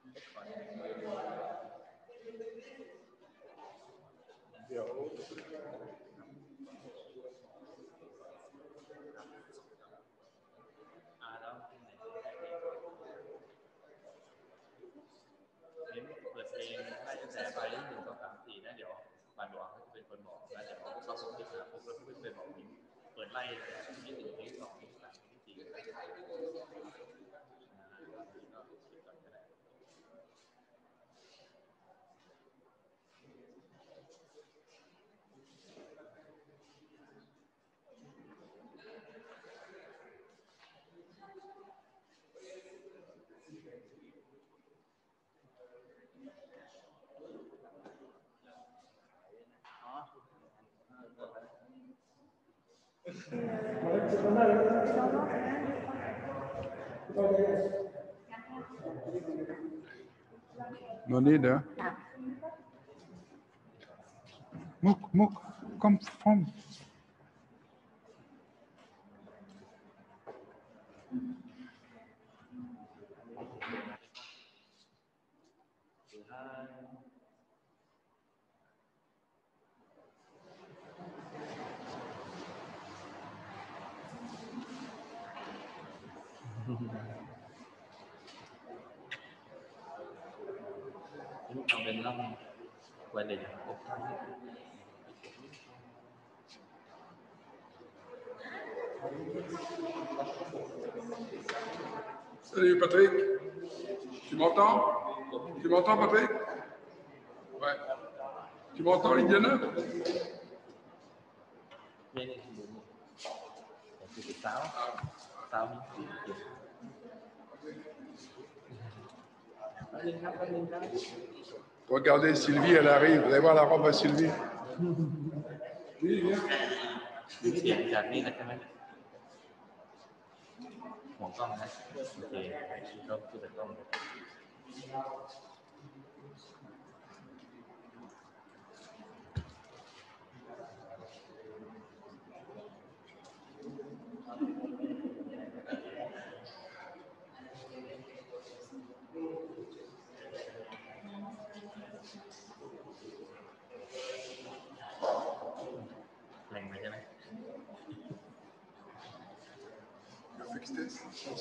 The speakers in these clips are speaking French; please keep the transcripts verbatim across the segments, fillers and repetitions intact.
เดี๋ยวอ่าแล้วเพลงไหนเน้นเปิดเพลงไล่ตั้งแต่ไปหนึ่งสองสามสี่นะเดี๋ยวบานหลวงเขาจะเป็นคนบอกแล้วเดี๋ยวเขาส่งที่หาปุ๊บแล้วพี่เป็นบอกมิ้นเปิดไล่แต่ที่หนึ่งที่สองที่สามที่สี่อ่าก็ปิดก่อนก็ได้ No need, huh? Mook, Mook, come from. Lúc trong bên lông quay lại một Salut Patrick, tu m'entends? Tu m'entends Patrick? Ouais. Tu m'entends Lydiana? Sáu sáu Regardez Sylvie, elle arrive. Vous allez voir la robe à Sylvie. Oui, viens. เสียงจากนี่นะใช่ไหมหัวกล้องนะโอเคก็พูดแต่กล้องแรงไหมใช่ไหม Fix this.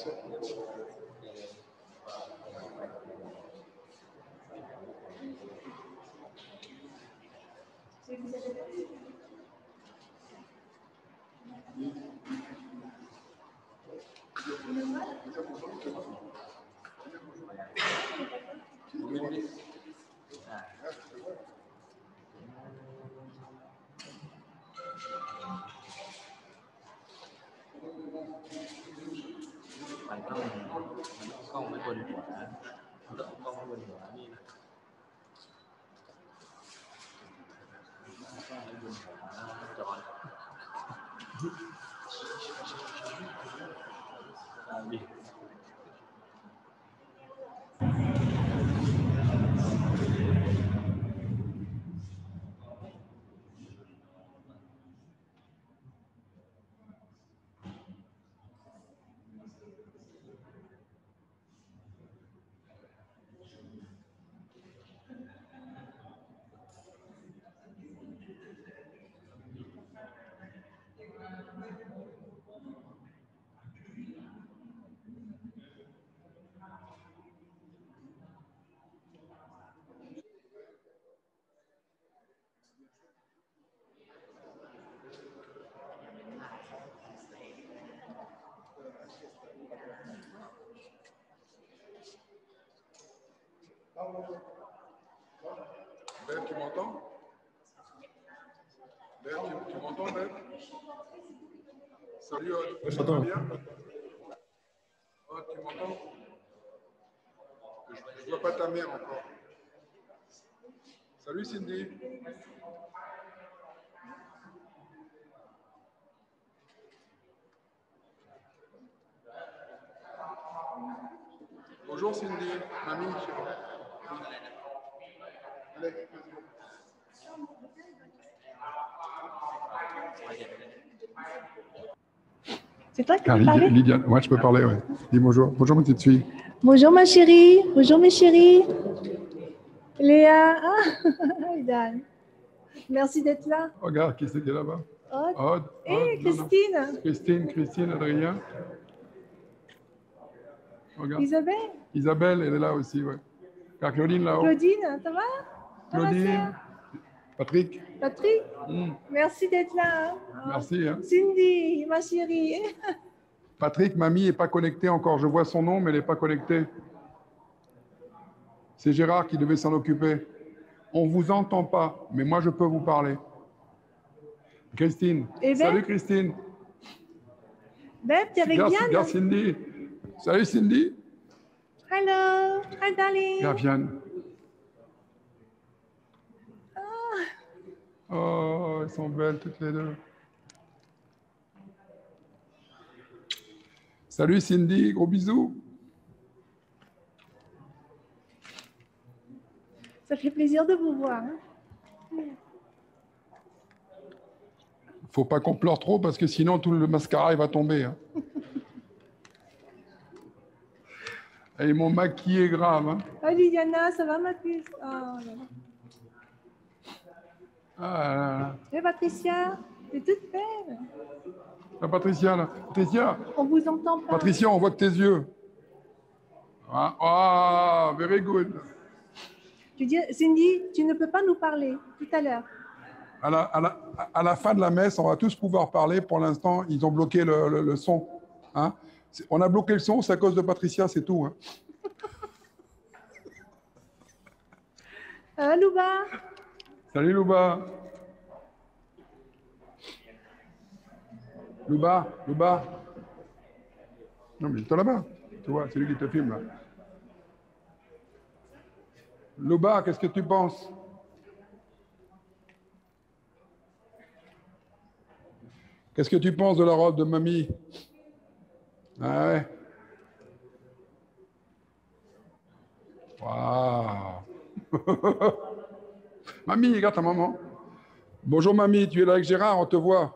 มันต้องกล้องไว้บนหัวนะกล้องไว้บนหัวนี่นะกล้องไว้บนหัวจอดิ Beth, tu m'entends? Beth, tu, tu m'entends, Beth? Salut, Je ça va t'entends. bien? Oh, tu m'entends? Je ne vois pas ta mère encore. Salut, Cindy. Bonjour, Cindy. Mamie. Allez. C'est toi qui Ah, peux Lydia, parler? Lydia, moi je peux parler, oui. Dis bonjour. Bonjour, ma petite fille. Bonjour ma chérie. Bonjour mes chéris. Léa. Ah, Idan. Merci d'être là. Regarde, qui c'est qui est là-bas? Aude. Aude. Et Aude, non, non. Christine. Christine, Christine, Adrien. Regarde. Isabelle. Isabelle, elle est là aussi, ouais. Regarde, Claudine là-haut. Claudine, ça va? Ça va, Claudine. sœur? Patrick. Patrick. Hmm, Merci d'être là. hein. Merci. Hein. Cindy, ma chérie. Patrick, mamie n'est pas connectée encore. Je vois son nom, mais elle n'est pas connectée. C'est Gérard qui devait s'en occuper. On ne vous entend pas, mais moi je peux vous parler. Christine. Eh ben. Salut Christine. Beth, t'es avec Regarde, Diane? regarde Cindy. Salut Cindy. Hello. Hi, darling. Regarde Vianne. Ah, Oh, elles sont belles toutes les deux. Salut Cindy, gros bisous. ça fait plaisir de vous voir. hein. Faut pas qu'on pleure trop parce que sinon tout le mascara il va tomber. Hein. Et mon maquillé grave. Hein. Ah, Liliana, ça va ma puce? Oh, là là. Ah, là, là. Et Patricia, t'es toute belle. La Patricia là. Patricia, On vous entend pas. Patricia, on voit que tes yeux. Ah, ah, very good. Tu dis, Cindy, tu ne peux pas nous parler tout à l'heure. À la, à, la, à la fin de la messe, on va tous pouvoir parler. Pour l'instant, ils ont bloqué le, le, le son. Hein. On a bloqué le son, c'est à cause de Patricia, c'est tout. Hein. Ah, Louba. Salut Louba. Louba, Louba. Non, mais il est là-bas. Tu vois, c'est lui qui te filme là. Louba, qu'est-ce que tu penses? Qu'est-ce que tu penses de la robe de mamie? Ah ouais. Waouh. Mamie, regarde ta maman. Bonjour mamie, tu es là avec Gérard, on te voit.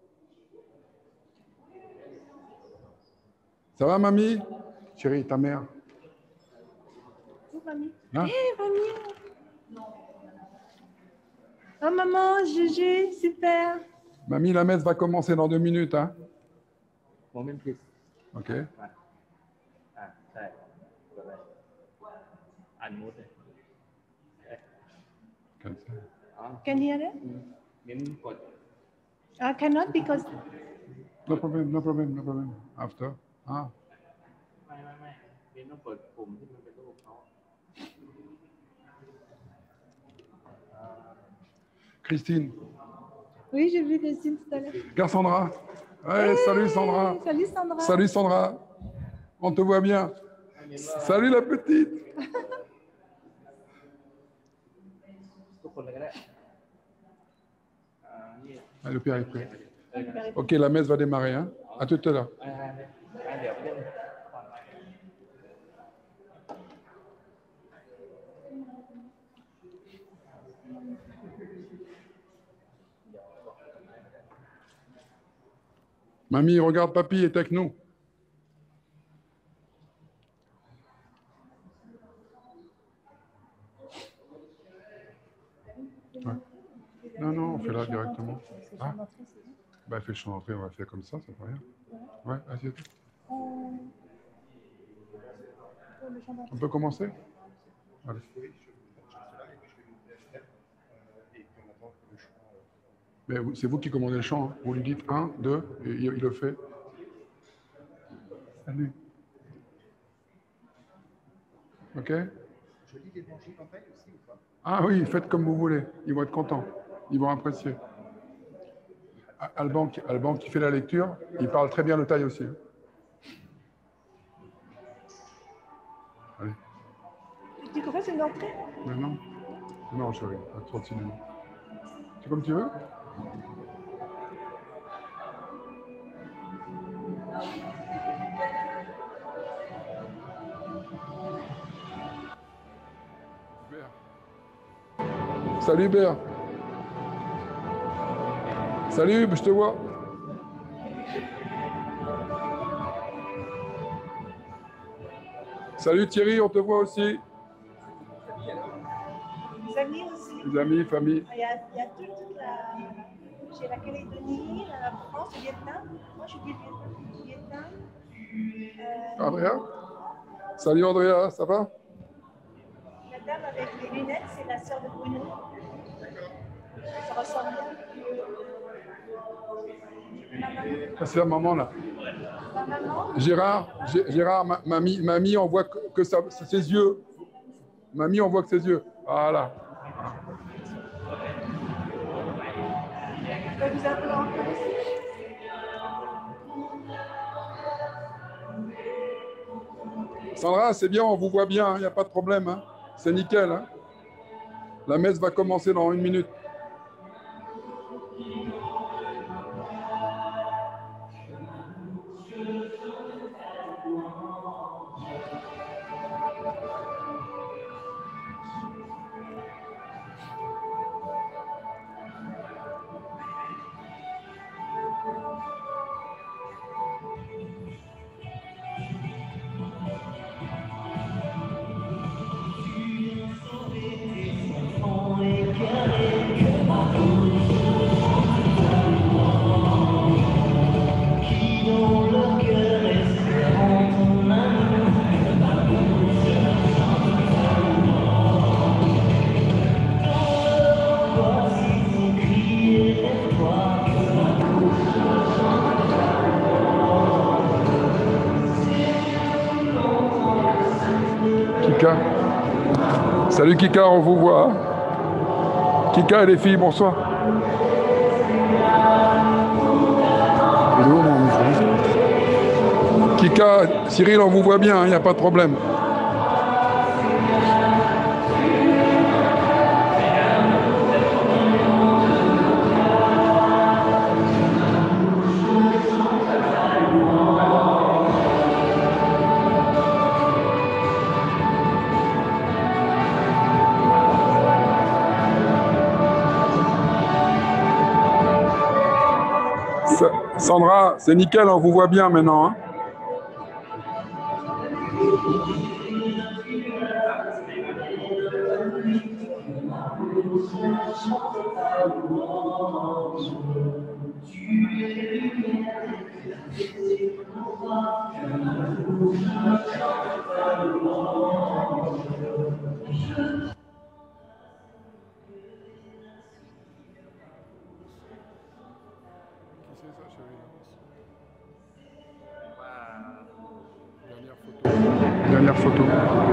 Ça va mamie? Chérie, ta mère. Oh, mamie. Hein? Eh, mamie. Oh, maman, Gégé, super. Mamie, la messe va commencer dans deux minutes. Hein? Moment please. Ok. อ่าใช่กดเลยอันมูดเลย Comme ça. อ๋อ Can you hear it? งั้นกด I cannot because No problem, no problem, no problem. After. Ah. ไม่ไม่ไม่งั้นต้องกดปุ่มที่มันเป็นรูปเขา Christine. oui, j'ai vu Christine tout à l'heure. Regarde Sandra. Ouais, Hey, salut Sandra. Salut Sandra. Salut Sandra. On te voit bien. Salut la petite. ทุกคนเลยก็ได้อ่านี่ Ah, le père est prêt. เออกัน Ok, la messe va démarrer. Hein? À tout à l'heure. อ่าอ่าเดี๋ยวไปเล่นก่อน Mamie, regarde, papy est avec nous. Ouais. Non, non, on fait là directement. Ah, bah fais le chant d'entrée, on va faire comme ça, ça fait rien. Ouais, assieds-toi. On peut commencer? Allez. Mais vous- c'est vous qui commandez le chant. Hein. Vous lui dites un, deux, et il, il le fait. Salut. Ok? Je lis l'évangile en veille aussi ou pas? Ah oui, faites comme vous voulez. Ils vont être contents. Ils vont apprécier. A- Alban, qui- Alban qui fait la lecture, il parle très bien le taille aussi. Allez. Tu crois que c'est une entrée? Maintenant? Non, chérie, pas trop de cinéma. C'est comme tu veux? Hubert. Salut Hubert. Salut, je te vois. Salut Thierry, on te voit aussi. Les amis aussi. Les amis, famille. Il y a, il y a toute, toute la... J'ai la Calédonie, la France, le Vietnam. Moi, je suis du Vietnam. Euh, Andrea. Salut Andrea, ça va? La dame avec les lunettes, c'est la sœur de Bruno. Ça ressemble bien. Ah, c'est la maman là. Ma maman, Gérard, Gé- Gérard, ma- mamie, mamie, on voit que, que ça, c'est ses yeux. Mamie, on voit que ses yeux. Voilà. je peux vous appeler en plus. Sandra, c'est bien, on vous voit bien, il n'y a pas de problème. Hein. C'est nickel. Hein. La messe va commencer dans une minute. Kika. Salut Kika, on vous voit. Kika et les filles, bonsoir. Il est où, mon micro? Kika, Cyril, on vous voit bien, il n'y a pas de problème. Sandra, c'est nickel, on vous voit bien maintenant. Hein. Dernière photo.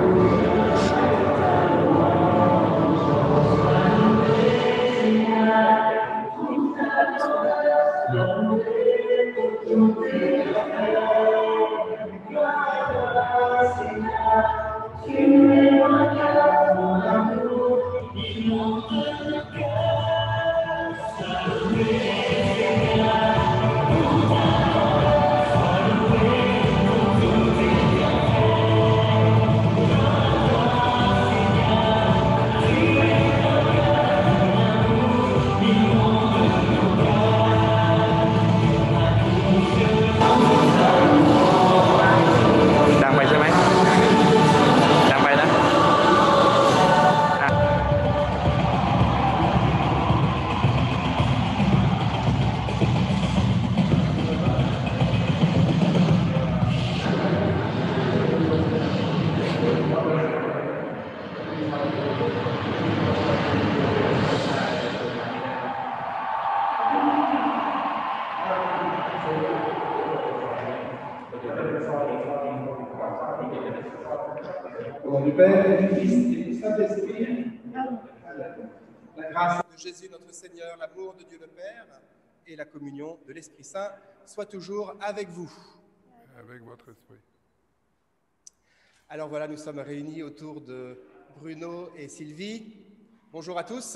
Au nom du Père, du Fils et du Saint-Esprit. La grâce de Jésus notre Seigneur, l'amour de Dieu le Père et la communion de l'Esprit Saint soient toujours avec vous. Avec votre esprit. Alors voilà, nous sommes réunis autour de Bruno et Sylvie. Bonjour à tous.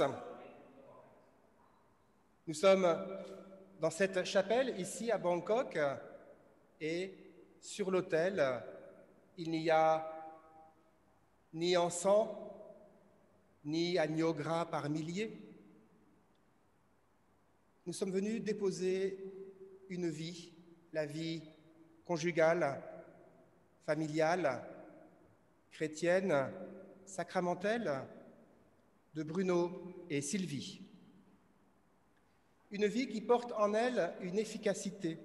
Nous sommes dans cette chapelle ici à Bangkok et sur l'autel, il n'y a ni encens, ni agneau gras par milliers. Nous sommes venus déposer une vie, la vie conjugale, familiale, chrétienne, sacramentelle de Bruno et Sylvie. Une vie qui porte en elle une efficacité,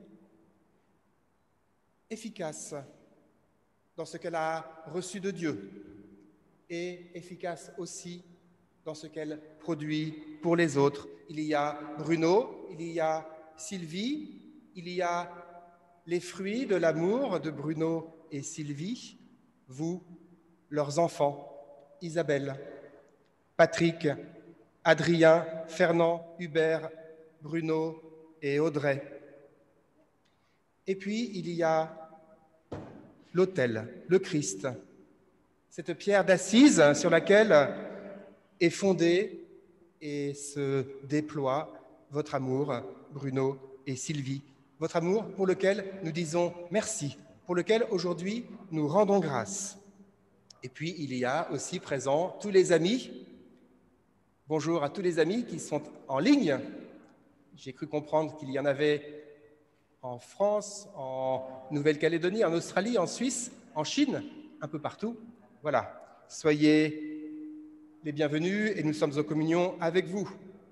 efficace dans ce qu'elle a reçu de Dieu et efficace aussi dans ce qu'elle produit pour les autres. Il y a Bruno, il y a Sylvie, il y a les fruits de l'amour de Bruno et Sylvie, vous, leurs enfants, Isabelle, Patrick, Adrien, Fernand, Hubert, Bruno et Audrey. Et puis, il y a l'autel, le Christ, cette pierre d'assise sur laquelle est fondé et se déploie votre amour, Bruno et Sylvie, votre amour pour lequel nous disons merci, pour lequel aujourd'hui nous rendons grâce. Et puis, il y a aussi présent tous les amis. Bonjour à tous les amis qui sont en ligne. J'ai cru comprendre qu'il y en avait en France, en Nouvelle-Calédonie, en Australie, en Suisse, en Chine, un peu partout. Voilà, soyez les bienvenus et nous sommes en communion avec vous.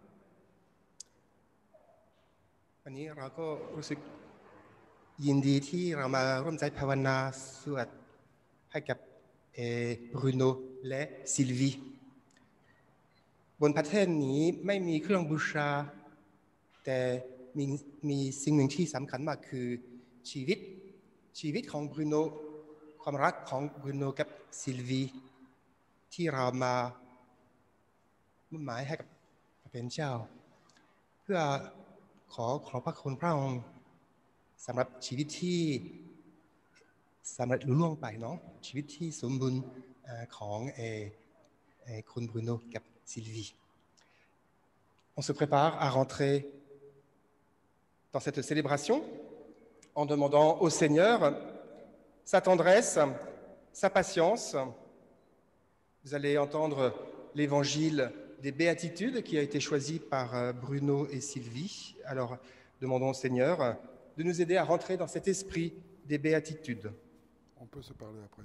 วันนี้เราก็รู้สึกยินดีที่เรามาร่วมใจภาวนาสวดให้กับบรูโนและซิลวีบนประเทศนี้ไม่มีเครื่องบูชาแต่มีมีสิ่งหนึ่งที่สำคัญมากคือชีวิตชีวิตของบรูโนความรักของบรูโนกับซิลวีที่เรามามุ่งหมายให้กับพระเป็นเจ้าเพื่อขอขอบพระคุณพระองค์สำหรับชีวิตที่สำเร็จลุล่วงไปเนาะชีวิตที่สมบูรณ์ของคุณบรูโนกับซิลวี On se prépare à rentrer dans cette célébration en demandant au Seigneur sa tendresse, sa patience. Vous allez entendre l'évangile des béatitudes qui a été choisi par Bruno et Sylvie. Alors, demandons au Seigneur de nous aider à rentrer dans cet esprit des béatitudes. On peut se parler après.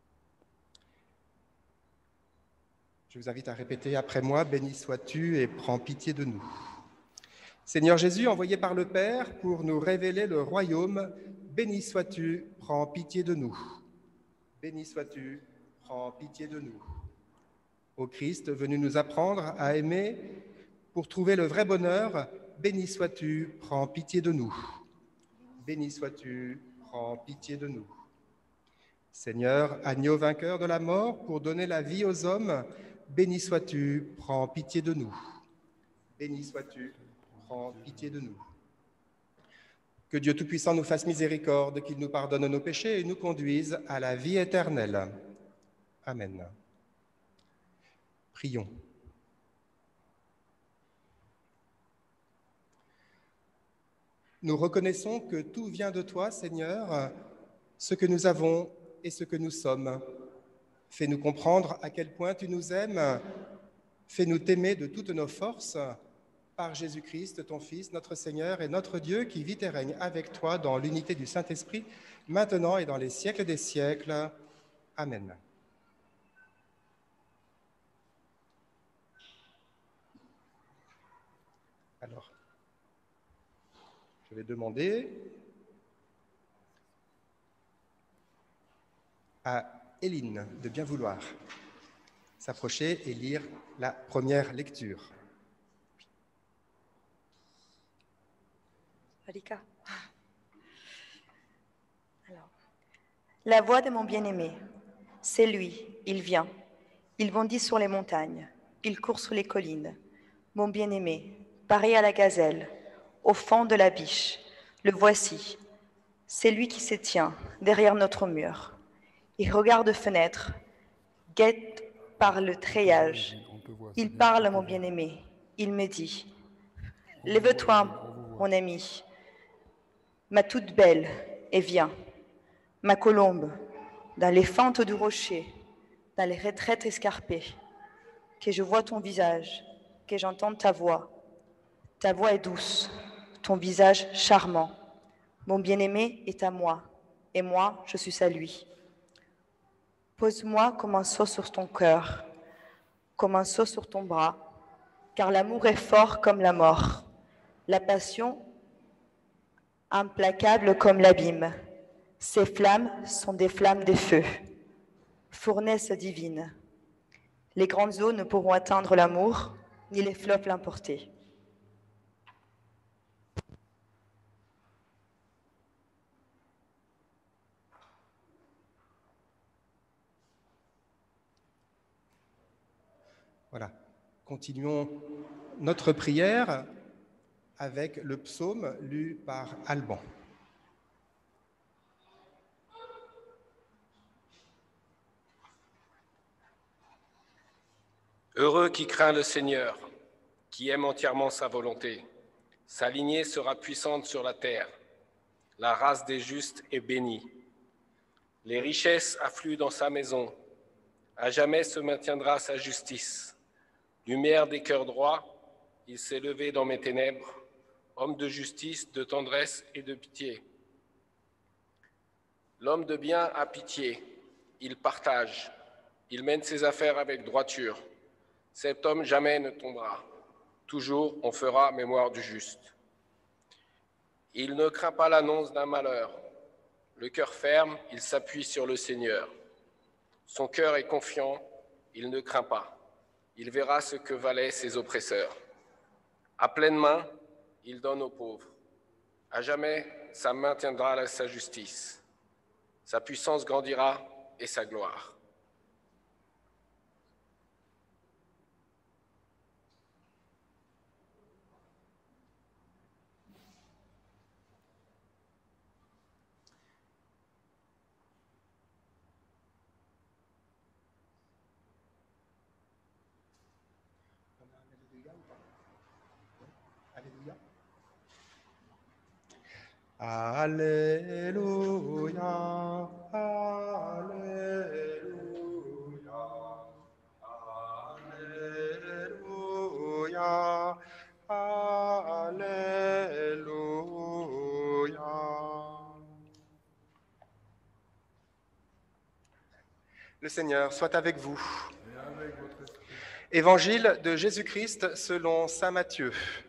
Je vous invite à répéter après moi, « Béni sois-tu et prends pitié de nous ». Seigneur Jésus, envoyé par le Père pour nous révéler le royaume, béni sois-tu, prends pitié de nous. Béni sois-tu, prends pitié de nous. Ô Christ, venu nous apprendre à aimer pour trouver le vrai bonheur, béni sois-tu, prends pitié de nous. Béni sois-tu, prends pitié de nous. Seigneur, agneau vainqueur de la mort pour donner la vie aux hommes, béni sois-tu, prends pitié de nous. Béni sois-tu, prends pitié de nous. Que Dieu Tout-Puissant nous fasse miséricorde, qu'il nous pardonne nos péchés et nous conduise à la vie éternelle. Amen. Prions. Nous reconnaissons que tout vient de toi, Seigneur, ce que nous avons et ce que nous sommes. Fais-nous comprendre à quel point tu nous aimes. Fais-nous t'aimer de toutes nos forces par Jésus-Christ, ton Fils, notre Seigneur et notre Dieu, qui vit et règne avec toi dans l'unité du Saint-Esprit, maintenant et dans les siècles des siècles. Amen. Alors, je vais demander à Éline de bien vouloir s'approcher et lire la première lecture. Rika. Alors, la voix de mon bien-aimé, c'est lui, il vient. Il bondit sur les montagnes, il court sur les collines. Mon bien-aimé, pareil à la gazelle, au fond de la biche, le voici. C'est lui qui se tient derrière notre mur. Il regarde fenêtre, guette par le treillage. Il parle à mon bien-aimé. Il me dit, « Lève-toi, mon ami, ma toute belle, et viens, ma colombe, dans les fentes du rocher, dans les retraites escarpées, que je vois ton visage, que j'entende ta voix. Ta voix est douce, ton visage charmant. Mon bien-aimé est à moi, et moi, je suis à lui. Pose-moi comme un sceau sur ton cœur, comme un sceau sur ton bras, car l'amour est fort comme la mort, la passion implacable comme l'abîme. Ces flammes sont des flammes de feu, fournaise divine. Les grandes eaux ne pourront atteindre l'amour, ni les fleuves l'emporter. Voilà. Continuons notre prière avec le psaume lu par Alban. Heureux qui craint le Seigneur, qui aime entièrement sa volonté. Sa lignée sera puissante sur la terre. La race des justes est bénie. Les richesses affluent dans sa maison. À jamais se maintiendra sa justice. Lumière des cœurs droits, il s'est levé dans mes ténèbres. Homme de justice, de tendresse et de pitié. L'homme de bien a pitié. Il partage. Il mène ses affaires avec droiture. Cet homme jamais ne tombera. Toujours on fera mémoire du juste. Il ne craint pas l'annonce d'un malheur. Le cœur ferme, il s'appuie sur le Seigneur. Son cœur est confiant, il ne craint pas. Il verra ce que valaient ses oppresseurs. À pleine main, il donne aux pauvres. À jamais, sa main tiendra sa justice. Sa puissance grandira et sa gloire. Alléluia, Alléluia, Alléluia, Alléluia. Le Seigneur soit avec vous. Évangile de Jésus-Christ selon saint Matthieu.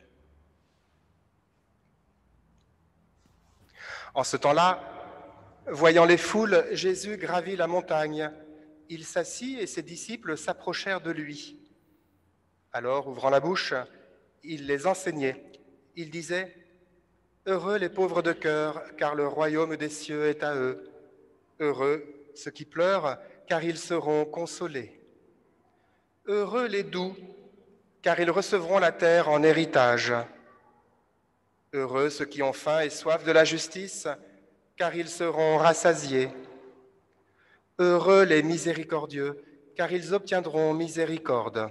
En ce temps-là, voyant les foules, Jésus gravit la montagne. Il s'assit et ses disciples s'approchèrent de lui. Alors, ouvrant la bouche, il les enseignait. Il disait : « Heureux les pauvres de cœur, car le royaume des cieux est à eux. Heureux ceux qui pleurent, car ils seront consolés. Heureux les doux, car ils recevront la terre en héritage. Heureux ceux qui ont faim et soif de la justice, car ils seront rassasiés. Heureux les miséricordieux, car ils obtiendront miséricorde.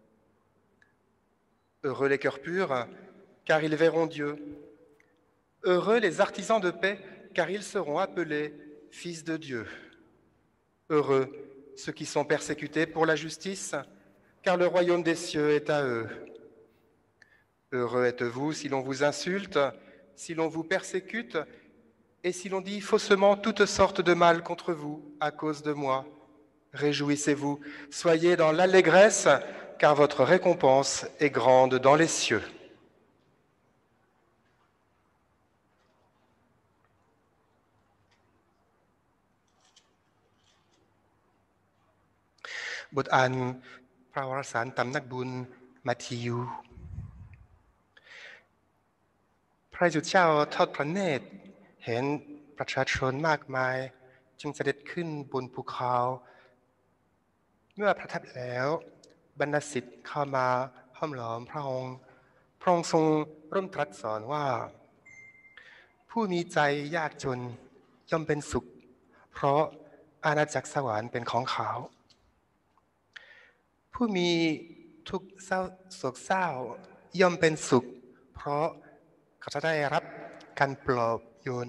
Heureux les cœurs purs, car ils verront Dieu. Heureux les artisans de paix, car ils seront appelés fils de Dieu. Heureux ceux qui sont persécutés pour la justice, car le royaume des cieux est à eux. Heureux êtes-vous si l'on vous insulte, si l'on vous persécute, et si l'on dit faussement toutes sortes de mal contre vous à cause de moi. Réjouissez-vous, soyez dans l'allégresse, car votre récompense est grande dans les cieux. « บทอ่านพระวารสารตำนักบุญมัทธิว พระเยซูเจ้าทอดพระเนตรเห็นประชาชนมากมายจึงเสด็จขึ้นบนภูเขาเมื่อประทับแล้วบรรดาศิษย์เข้ามาห้อมล้อมพระองค์พระองค์ทรงเริ่มตรัสสอนว่าผู้มีใจยากจนย่อมเป็นสุขเพราะอาณาจักรสวรรค์เป็นของเขาผู้มีทุกข์เศร้าโศกเศร้าย่อมเป็นสุขเพราะเขาจะได้รับการปลอบโยน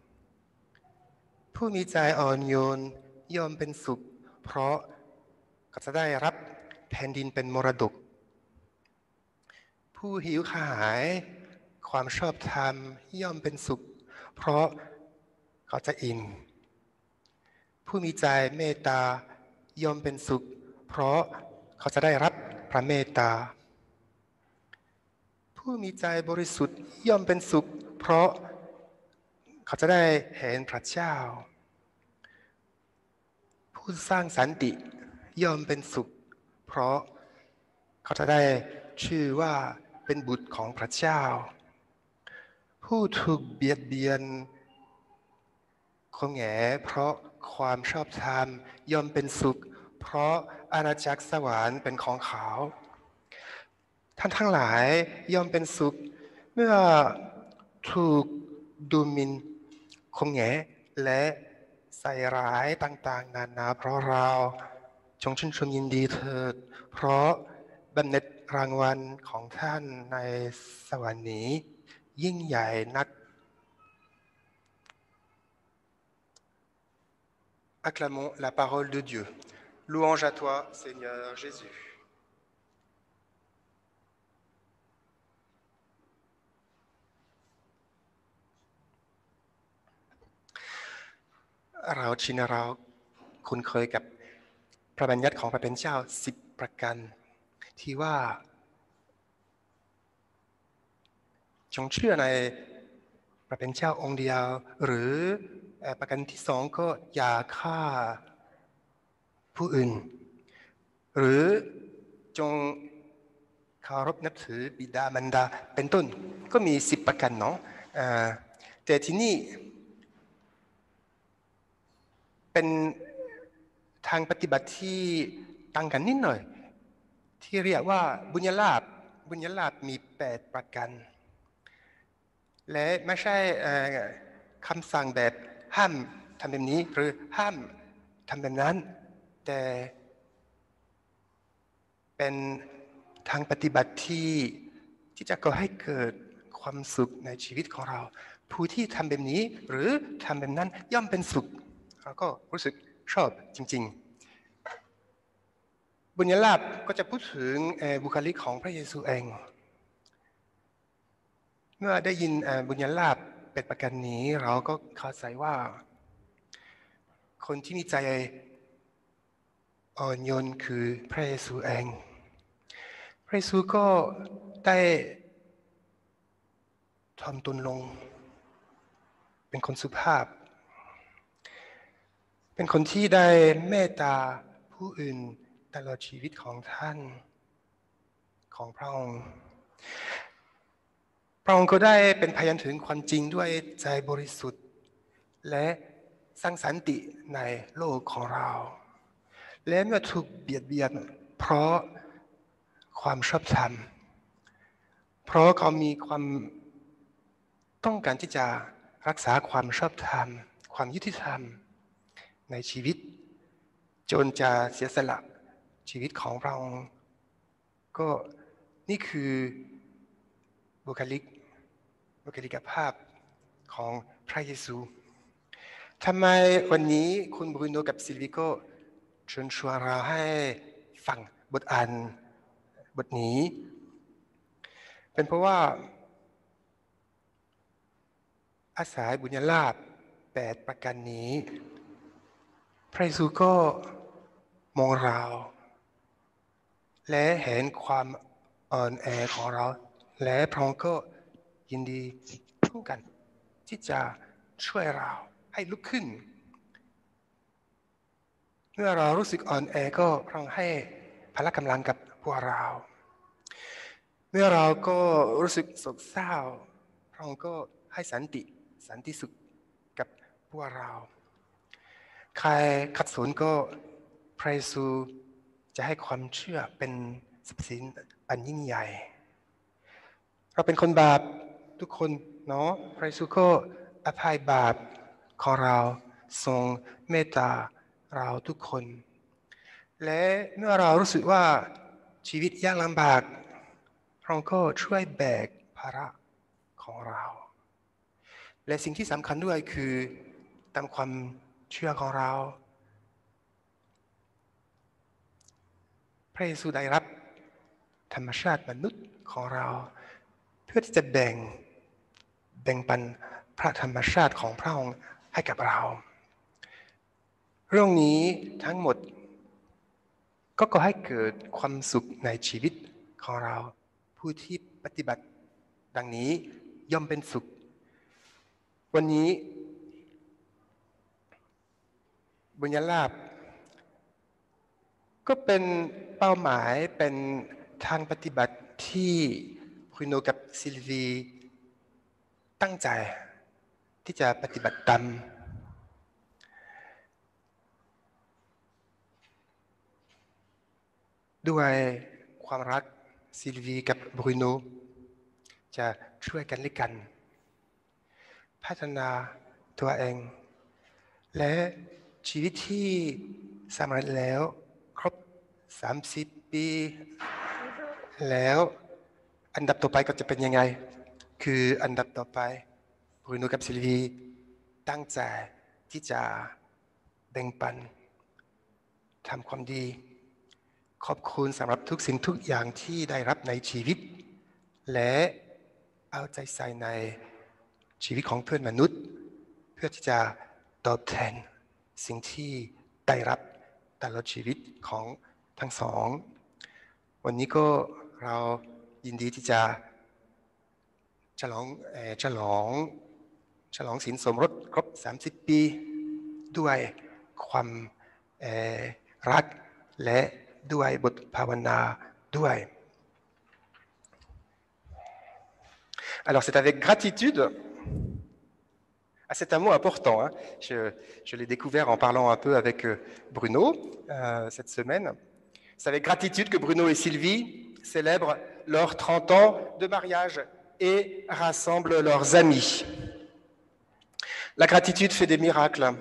ผู้มีใจอ่อนโยนย่อมเป็นสุขเพราะเขาจะได้รับแผ่นดินเป็นมรดกผู้หิวกระหายความชอบธรรมย่อมเป็นสุขเพราะเขาจะอิ่มผู้มีใจเมตตาย่อมเป็นสุขเพราะเขาจะได้รับพระเมตตาผู้มีใจบริสุทธิ์ย่อมเป็นสุขเพราะเขาจะได้เห็นพระเจ้าผู้สร้างสันติย่อมเป็นสุขเพราะเขาจะได้ชื่อว่าเป็นบุตรของพระเจ้าผู้ถูกเบียดเบียนคงแหงเพราะความชอบธรรมย่อมเป็นสุขเพราะอาณาจักรสวรรค์เป็นของเขาท่านทั้งหลายย่อมเป็นสุขเมื่อถูกดูหมิ่นข่มเหงและใส่ร้ายต่างๆนานาเพราะเราจงชื่นชมยินดีเถิดเพราะบำเหน็จรางวัลของท่านในสวรรค์นี้ยิ่งใหญ่นัก Acclamons la parole de Dieu. Louange à toi, Seigneur Jésus. เราชินเราคุ้นเคยกับพระบัญญัติของพระเป็นเจ้าสิบประการที่ว่าจงเชื่อในพระเป็นเจ้าองค์เดียวหรือประการที่สองก็อย่าฆ่าผู้อื่นหรือจงเคารพนับถือบิดามารดาเป็นต้นก็มีสิบประการเนาะแต่ที่นี่เป็นทางปฏิบัติที่ต่างกันนิดหน่อยที่เรียกว่าบุญญาลาภบุญญาลาภมีแปดประการและไม่ใช่คำสั่งแบบห้ามทำแบบนี้หรือห้ามทำแบบนั้นแต่เป็นทางปฏิบัติที่ที่จะก่อให้เกิดความสุขในชีวิตของเราผู้ที่ทำแบบนี้หรือทำแบบนั้นย่อมเป็นสุขเราก็รู้สึกชอบจริงๆบุญญาลาภก็จะพูดถึงบุคลิกของพระเยซูเองเมื่อได้ยินบุญญาลาภเป็นประการนี้เราก็เข้าใจว่าคนที่มีใจอ่อนโยนคือพระเยซูเองพระเยซูก็ได้ทำตนลงเป็นคนสุภาพเป็นคนที่ได้เมตตาผู้อื่นตลอดชีวิตของท่านของพระองค์พระองค์ก็ได้เป็นพยานถึงความจริงด้วยใจบริสุทธิ์และสร้างสันติในโลกของเราและเมื่อถูกเบียดเบียนเพราะความชอบธรรมเพราะเขามีความต้องการที่จะรักษาความชอบธรรมความยุติธรรมในชีวิตจนจะเสียสละชีวิตของเราก็นี่คือบุคลิกบุคลิกภาพของพระเยซูทำไมวันนี้คุณบรูโนกับซิลวิโกเชิญชวนเราให้ฟังบทอ่านบทนี้เป็นเพราะว่าอาศัยบุญญาลาภแปดประการนี้พระเยซูก็มองเราและเห็นความอ่อนแอของเราและพระองค์ก็ยินดีร่วมกันที่จะช่วยเราให้ลุกขึ้นเมื่อเรารู้สึกอ่อนแอก็พระองค์ให้พละกำลังกับพวกเราเมื่อเราก็รู้สึกโศกเศร้าพระองค์ก็ให้สันติสันติสุขกับพวกเราใครขัดสนก็พระเยซูจะให้ความเชื่อเป็นทรัพย์สินอันยิ่งใหญ่เราเป็นคนบาปทุกคนเนาะพระเยซูก็อภัยบาปของเราทรงเมตตาเราทุกคนและเมื่อเรารู้สึกว่าชีวิตยากลำบากพระองค์ก็ช่วยแบกภาระของเราและสิ่งที่สำคัญด้วยคือตามความเชื่อของเราพระเยซูได้รับธรรมชาติมนุษย์ของเราเพื่อที่จะแบ่งแบ่งปันพระธรรมชาติของพระองค์ให้กับเราเรื่องนี้ทั้งหมดก็ขอให้เกิดความสุขในชีวิตของเราผู้ที่ปฏิบัติดังนี้ย่อมเป็นสุขวันนี้บุญญาลาภก็เป็นเป้าหมายเป็นทางปฏิบัติที่บรูโน่กับซิลวีตั้งใจที่จะปฏิบัติตามด้วยความรักซิลวีกับบรูโน่จะช่วยกันและกันพัฒนาตัวเองและชีวิตที่สำเร็จแล้วครบสามสิบปีแล้วอันดับต่อไปก็จะเป็นยังไงคืออันดับต่อไปบรูโน่กับซิลวีตั้งใจที่จะแบ่งปันทำความดีขอบคุณสำหรับทุกสิ่งทุกอย่างที่ได้รับในชีวิตและเอาใจใส่ในชีวิตของเพื่อนมนุษย์เพื่อที่จะตอบแทนสิ่งที่ได้รับตลอดชีวิตของทั้งสองวันนี้ก็เรายินดีที่จะฉลองเอ่อฉลองฉลองสินสมรสครบสามสิบปีด้วยความเอ่อรักและด้วยบทภาวนาด้วย Alors c'est avec gratitude. Ah, c'est un mot important. Hein. Je, je l'ai découvert en parlant un peu avec Bruno euh, cette semaine. C'est avec gratitude que Bruno et Sylvie célèbrent leurs trente ans de mariage et rassemblent leurs amis. La gratitude fait des miracles.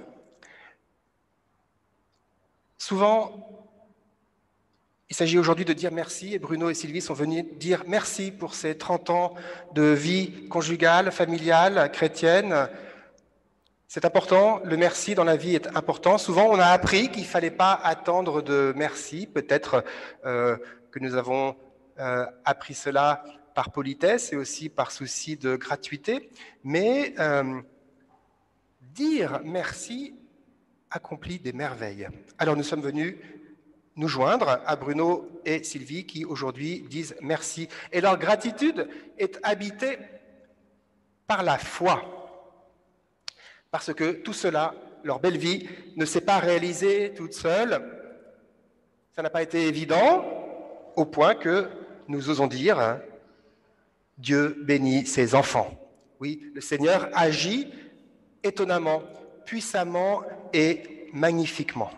Souvent, il s'agit aujourd'hui de dire merci, et Bruno et Sylvie sont venus dire merci pour ces trente ans de vie conjugale, familiale, chrétienne. C'est important, le merci dans la vie est important. Souvent, on a appris qu'il ne fallait pas attendre de merci. Peut-être euh, que nous avons euh, appris cela par politesse et aussi par souci de gratuité. Mais euh, dire merci accomplit des merveilles. Alors, nous sommes venus nous joindre à Bruno et Sylvie qui aujourd'hui disent merci. Et leur gratitude est habitée par la foi. Parce que tout cela, leur belle vie, ne s'est pas réalisée toute seule. Ça n'a pas été évident au point que nous osons dire hein, Dieu bénit ses enfants. Oui, le Seigneur agit étonnamment, puissamment et magnifiquement.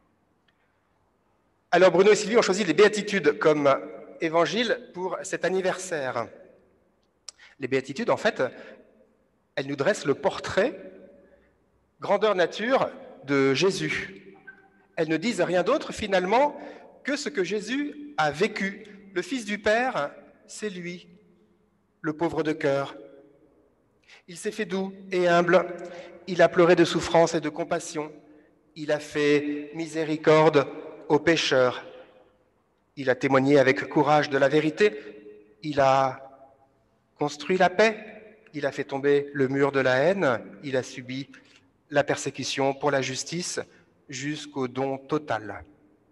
Alors Bruno et Sylvie ont choisi les béatitudes comme évangile pour cet anniversaire. Les béatitudes, en fait, elles nous dressent le portrait, grandeur nature, de Jésus. Elles ne disent rien d'autre finalement que ce que Jésus a vécu. Le Fils du Père, c'est lui, le pauvre de cœur. Il s'est fait doux et humble, il a pleuré de souffrance et de compassion, il a fait miséricorde aux pécheurs. Il a témoigné avec courage de la vérité, il a construit la paix, il a fait tomber le mur de la haine, il a subi la persécution pour la justice jusqu'au don total.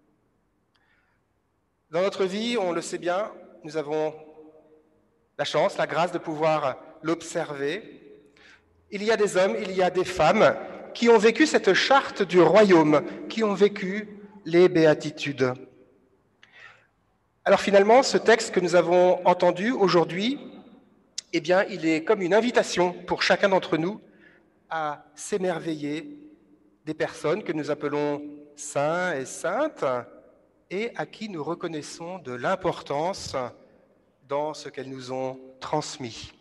Dans notre vie, on le sait bien, nous avons la chance, la grâce de pouvoir l'observer. Il y a des hommes, il y a des femmes qui ont vécu cette charte du royaume, qui ont vécu les béatitudes. Alors finalement, ce texte que nous avons entendu aujourd'hui, eh bien, il est comme une invitation pour chacun d'entre nous à s'émerveiller des personnes que nous appelons saints et saintes et à qui nous reconnaissons de l'importance dans ce qu'elles nous ont transmis.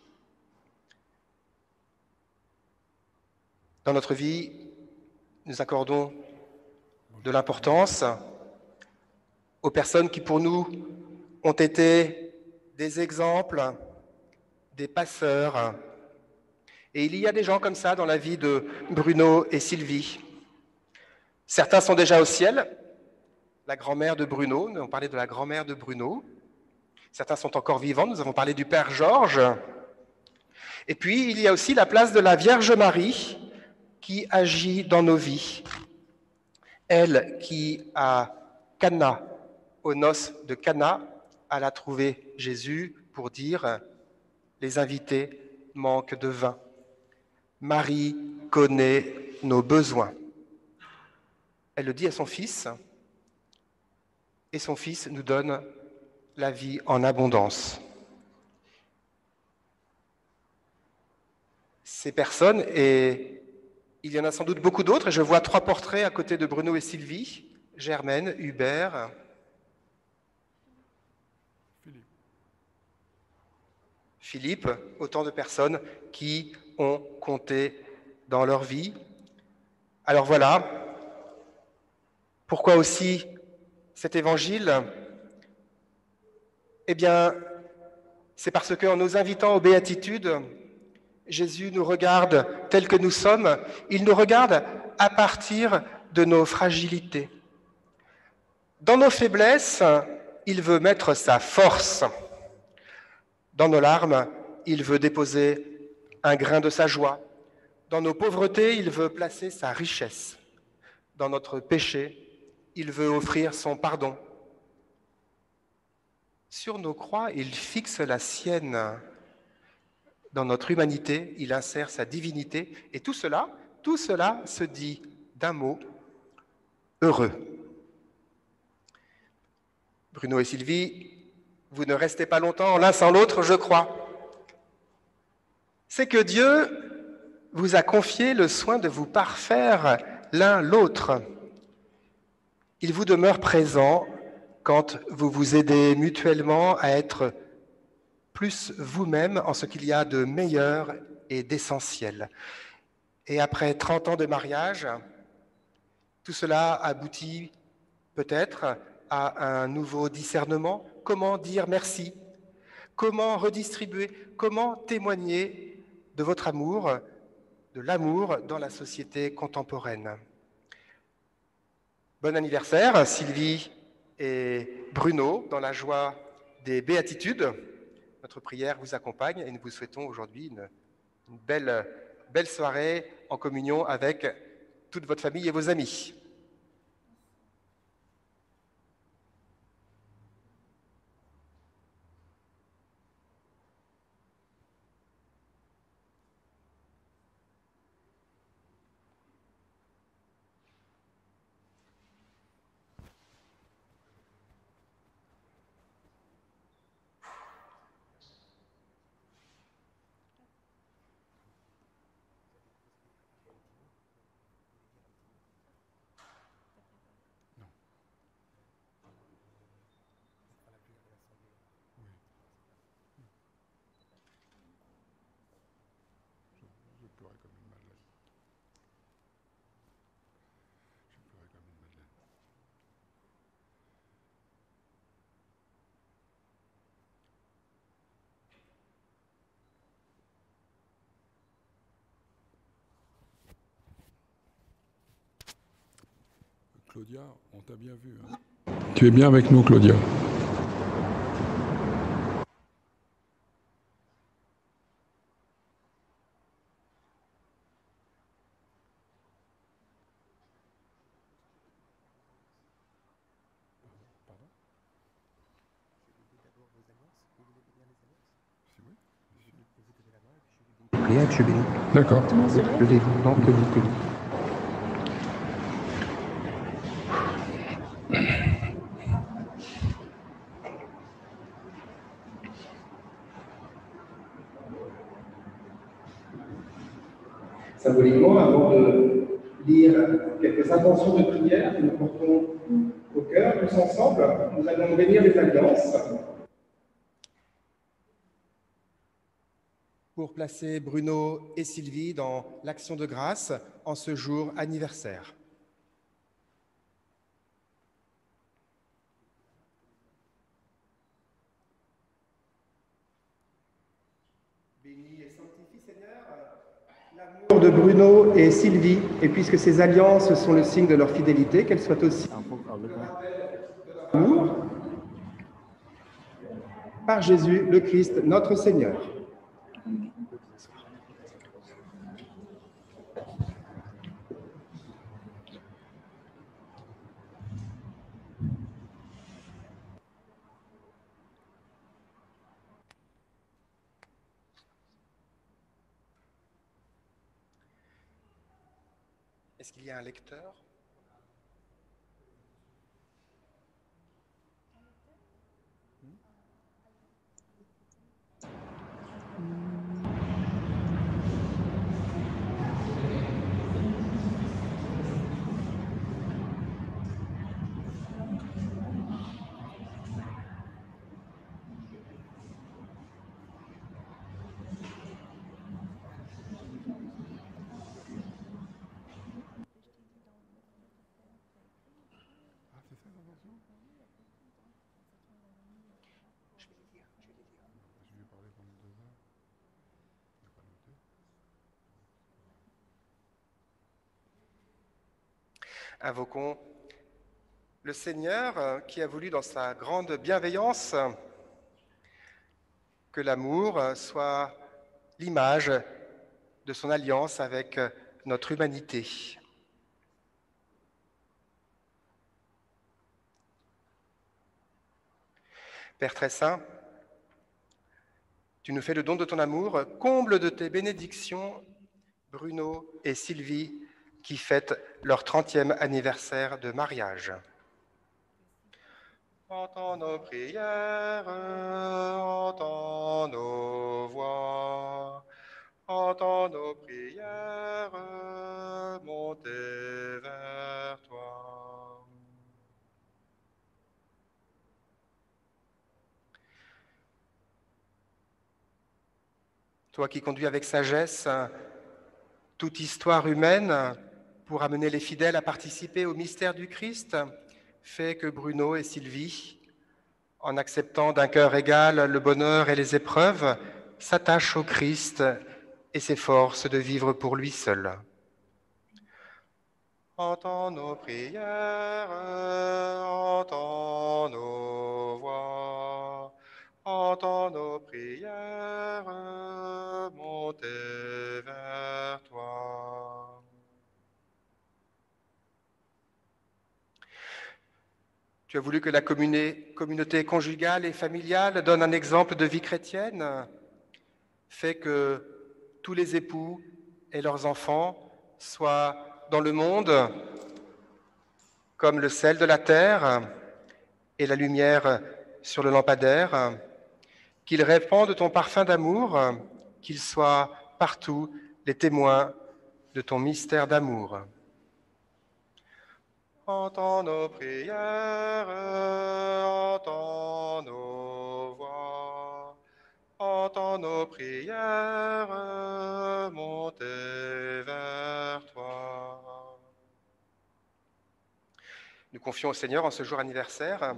Dans notre vie, nous accordons de l'importance aux personnes qui pour nous ont été des exemples, des passeurs. Et il y a des gens comme ça dans la vie de Bruno et Sylvie. Certains sont déjà au ciel. La grand-mère de Bruno, nous avons parlé de la grand-mère de Bruno. Certains sont encore vivants, nous avons parlé du Père Georges. Et puis, il y a aussi la place de la Vierge Marie qui agit dans nos vies. Elle qui, à Cana, aux noces de Cana, alla trouver Jésus pour dire « Les invités manquent de vin. Marie connaît nos besoins. » Elle le dit à son fils, et son fils nous donne la vie en abondance. Ces personnes, et il y en a sans doute beaucoup d'autres, et je vois trois portraits à côté de Bruno et Sylvie, Germaine, Hubert, Philippe. Philippe, autant de personnes qui ont compté dans leur vie. Alors voilà, pourquoi aussi cet évangile? Eh bien, c'est parce qu'en nous invitant aux béatitudes, Jésus nous regarde tels que nous sommes, il nous regarde à partir de nos fragilités. Dans nos faiblesses, il veut mettre sa force. Dans nos larmes, il veut déposer un grain de sa joie. Dans nos pauvretés, il veut placer sa richesse. Dans notre péché, il veut offrir son pardon. Sur nos croix, il fixe la sienne. Dans notre humanité, il insère sa divinité. Et tout cela, tout cela se dit d'un mot, heureux. Bruno et Sylvie, vous ne restez pas longtemps l'un sans l'autre, je crois. C'est que Dieu vous a confié le soin de vous parfaire l'un l'autre. Il vous demeure présent quand vous vous aidez mutuellement à être plus vous-même en ce qu'il y a de meilleur et d'essentiel. Et après trente ans de mariage, tout cela aboutit peut-être à un nouveau discernement. Comment dire merci? Comment redistribuer? Comment témoigner de votre amour, de l'amour dans la société contemporaine? Bon anniversaire, Sylvie et Bruno, dans la joie des béatitudes. Notre prière vous accompagne et nous vous souhaitons aujourd'hui une, une belle, belle soirée en communion avec toute votre famille et vos amis. Claudia, on t'a bien vu. Hein. Tu es bien avec nous, Claudia. D'accord. Le début, non, que vous, que vous. Symboliquement, avant de lire quelques intentions de prière que nous portons au cœur, tous ensemble, nous allons bénir les alliances. Pour placer Bruno et Sylvie dans l'action de grâce en ce jour anniversaire. Bénis et sanctifie, Seigneur, l'amour de Bruno et Sylvie, et puisque ces alliances sont le signe de leur fidélité, qu'elles soient aussi l'amour par Jésus le Christ, notre Seigneur. Est-ce qu'il y a un lecteur? Ah, c'est ça l'intention? Je vais les lire, je vais les lire. Je lui ai parlé pendant deux heures. Il n'a pas noté. Invoquons le Seigneur qui a voulu dans sa grande bienveillance que l'amour soit l'image de son alliance avec notre humanité. Père très saint, tu nous fais le don de ton amour, comble de tes bénédictions Bruno et Sylvie qui fêtent leur trentième anniversaire de mariage. Entends nos prières, entends nos voix, entends nos prières monter vers toi. Toi qui conduis avec sagesse toute histoire humaine pour amener les fidèles à participer au mystère du Christ, fais que Bruno et Sylvie, en acceptant d'un cœur égal le bonheur et les épreuves, s'attachent au Christ et s'efforcent de vivre pour lui seul. Entends nos prières, entends nos voix, entends nos prières monter vers toi. Tu as voulu que la communauté conjugale et familiale donne un exemple de vie chrétienne, fait que tous les époux et leurs enfants soient dans le monde comme le sel de la terre et la lumière sur le lampadaire, qu'ils répandent ton parfum d'amour, qu'ils soient partout les témoins de ton mystère d'amour. Entends nos prières, entends nos voix, entends nos prières monter vers toi. Nous confions au Seigneur en ce jour anniversaire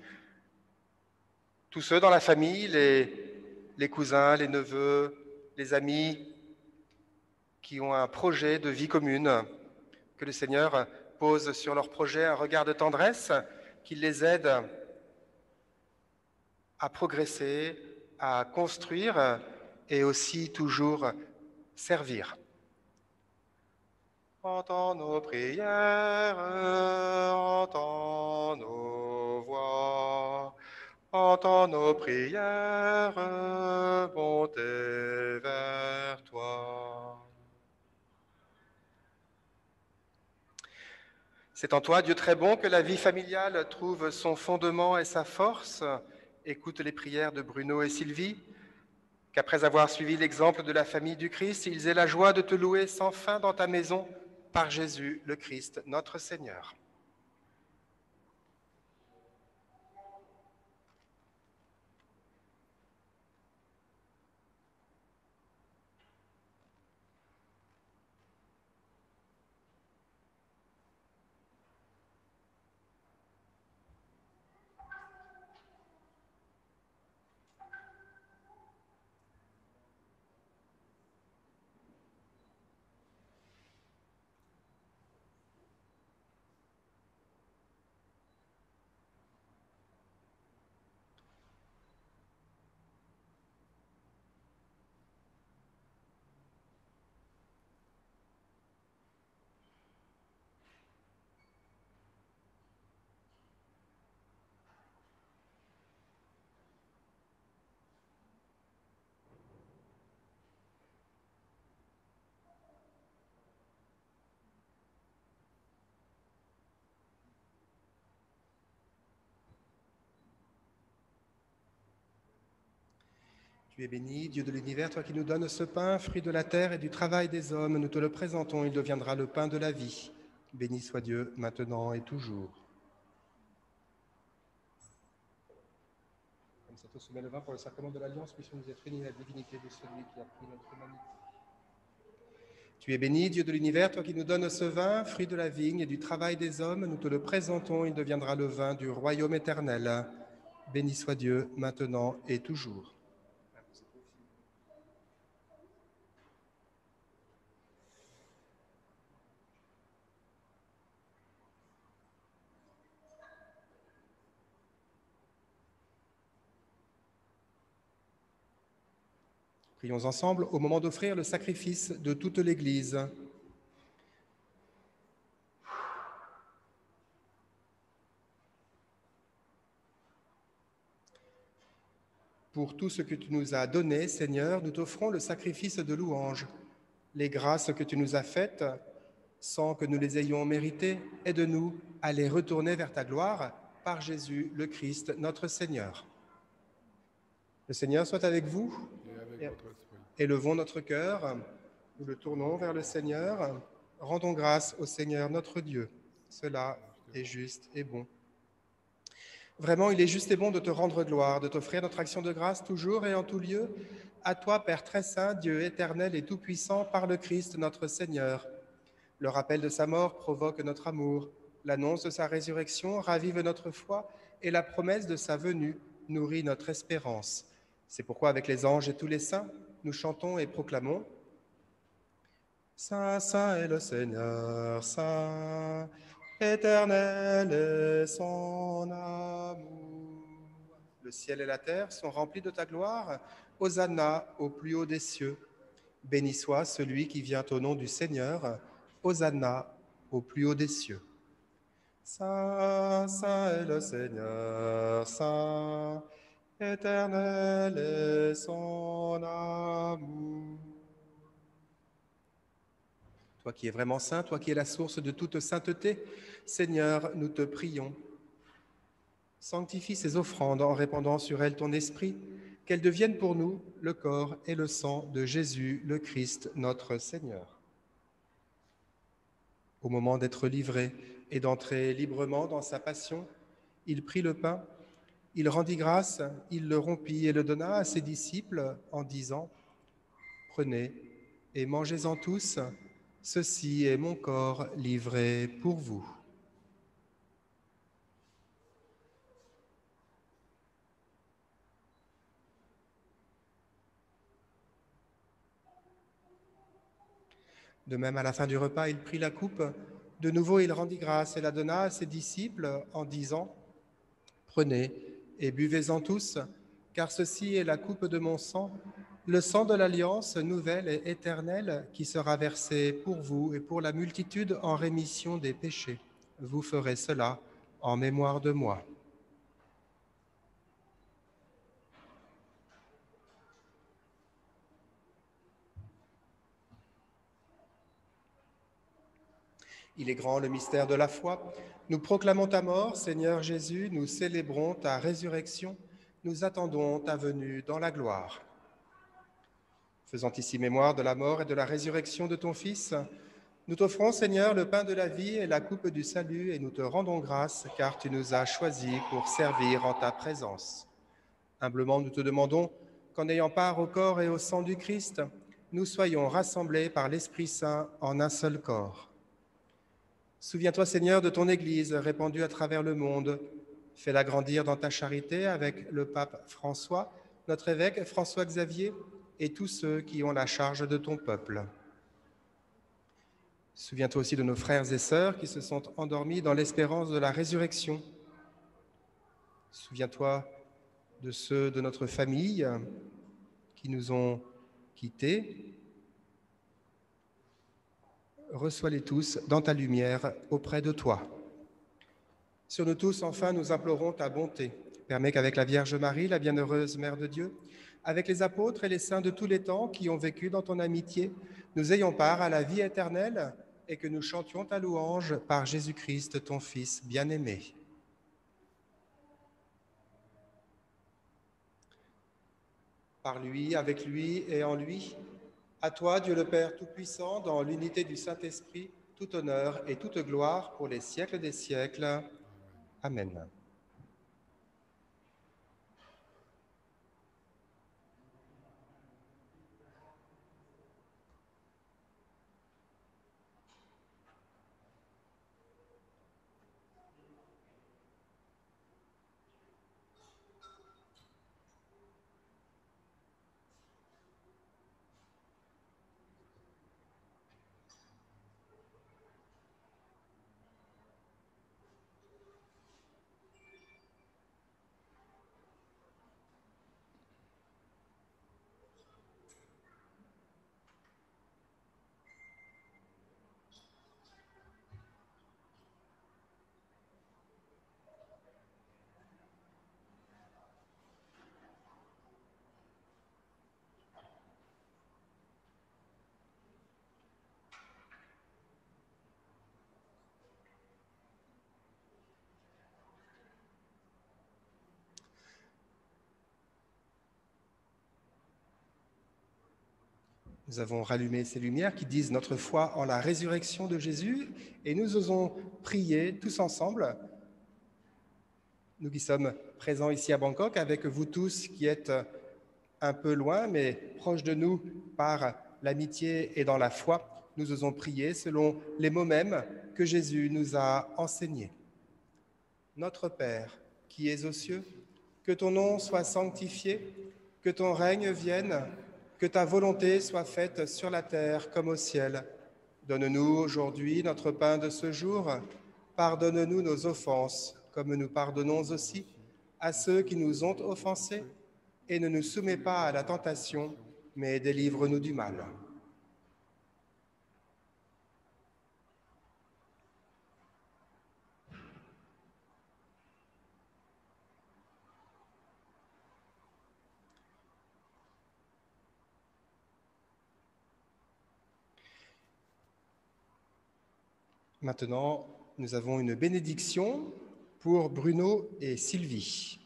tous ceux dans la famille, les, les cousins, les neveux, les amis qui ont un projet de vie commune, que le Seigneur pose sur leur projet un regard de tendresse, qu'il les aide à progresser, à construire et aussi toujours servir. Entends nos prières, entends nos voix, entends nos prières monter vers toi. C'est en toi, Dieu très bon, que la vie familiale trouve son fondement et sa force. Écoute les prières de Bruno et Sylvie, qu'après avoir suivi l'exemple de la famille du Christ, ils aient la joie de te louer sans fin dans ta maison par Jésus le Christ, notre Seigneur. Tu es béni, Dieu de l'univers, toi qui nous donnes ce pain, fruit de la terre et du travail des hommes. Nous te le présentons, il deviendra le pain de la vie. Béni soit Dieu, maintenant et toujours. Comme ça te soumet le vin pour le sacrement de l'Alliance, puissions nous être unis à la divinité de celui qui a pris notre humanité. Tu es béni, Dieu de l'univers, toi qui nous donnes ce vin, fruit de la vigne et du travail des hommes. Nous te le présentons, il deviendra le vin du royaume éternel. Béni soit Dieu, maintenant et toujours. Prions ensemble au moment d'offrir le sacrifice de toute l'Église. Pour tout ce que tu nous as donné, Seigneur, nous t'offrons le sacrifice de louange. Les grâces que tu nous as faites, sans que nous les ayons méritées, aide-nous à les retourner vers ta gloire par Jésus le Christ, notre Seigneur. Le Seigneur soit avec vous. Et avec votre esprit. Élevons notre cœur, nous le tournons vers le Seigneur. Rendons grâce au Seigneur notre Dieu. Cela est juste et bon. Vraiment, il est juste et bon de te rendre gloire, de t'offrir notre action de grâce toujours et en tout lieu. À toi, Père très saint, Dieu éternel et tout-puissant, par le Christ notre Seigneur. Le rappel de sa mort provoque notre amour. L'annonce de sa résurrection ravive notre foi et la promesse de sa venue nourrit notre espérance. C'est pourquoi, avec les anges et tous les saints, nous chantons et proclamons « Saint, Saint est le Seigneur, Saint, éternel est son amour. » Le ciel et la terre sont remplis de ta gloire. Hosanna au plus haut des cieux. Béni soit celui qui vient au nom du Seigneur. Hosanna au plus haut des cieux. Saint, Saint est le Seigneur, Saint, éternel est son amour. Toi qui es vraiment saint, toi qui es la source de toute sainteté, Seigneur, nous te prions. Sanctifie ces offrandes en répandant sur elles ton esprit, qu'elles deviennent pour nous le corps et le sang de Jésus, le Christ, notre Seigneur. Au moment d'être livré et d'entrer librement dans sa passion, il prit le pain, il rendit grâce, il le rompit et le donna à ses disciples en disant « Prenez et mangez-en tous, ceci est mon corps livré pour vous. » De même, à la fin du repas, il prit la coupe. De nouveau, il rendit grâce et la donna à ses disciples en disant « Prenez et buvez-en tous, car ceci est la coupe de mon sang, le sang de l'alliance nouvelle et éternelle qui sera versé pour vous et pour la multitude en rémission des péchés. Vous ferez cela en mémoire de moi. » Il est grand le mystère de la foi. Nous proclamons ta mort, Seigneur Jésus, nous célébrons ta résurrection, nous attendons ta venue dans la gloire. Faisant ici mémoire de la mort et de la résurrection de ton Fils, nous t'offrons, Seigneur, le pain de la vie et la coupe du salut, et nous te rendons grâce, car tu nous as choisis pour servir en ta présence. Humblement, nous te demandons qu'en ayant part au corps et au sang du Christ, nous soyons rassemblés par l'Esprit Saint en un seul corps. Souviens-toi, Seigneur, de ton Église répandue à travers le monde. Fais-la grandir dans ta charité avec le pape François, notre évêque François-Xavier et tous ceux qui ont la charge de ton peuple. Souviens-toi aussi de nos frères et sœurs qui se sont endormis dans l'espérance de la résurrection. Souviens-toi de ceux de notre famille qui nous ont quittés. Reçois-les tous dans ta lumière auprès de toi. Sur nous tous, enfin, nous implorons ta bonté. Permets qu'avec la Vierge Marie, la bienheureuse Mère de Dieu, avec les apôtres et les saints de tous les temps qui ont vécu dans ton amitié, nous ayons part à la vie éternelle et que nous chantions ta louange par Jésus-Christ, ton Fils bien-aimé. par lui, avec lui et en lui. À toi, Dieu le Père Tout-Puissant, dans l'unité du Saint-Esprit, tout honneur et toute gloire pour les siècles des siècles. Amen. Nous avons rallumé ces lumières qui disent notre foi en la résurrection de Jésus et nous osons prier tous ensemble, nous qui sommes présents ici à Bangkok, avec vous tous qui êtes un peu loin mais proches de nous par l'amitié et dans la foi, nous osons prier selon les mots mêmes que Jésus nous a enseignés. Notre Père, qui es aux cieux, que ton nom soit sanctifié, que ton règne vienne, que ta volonté soit faite sur la terre comme au ciel. Donne-nous aujourd'hui notre pain de ce jour. Pardonne-nous nos offenses, comme nous pardonnons aussi à ceux qui nous ont offensés. Et ne nous soumets pas à la tentation, mais délivre-nous du mal. Maintenant, nous avons une bénédiction pour Bruno et Sylvie.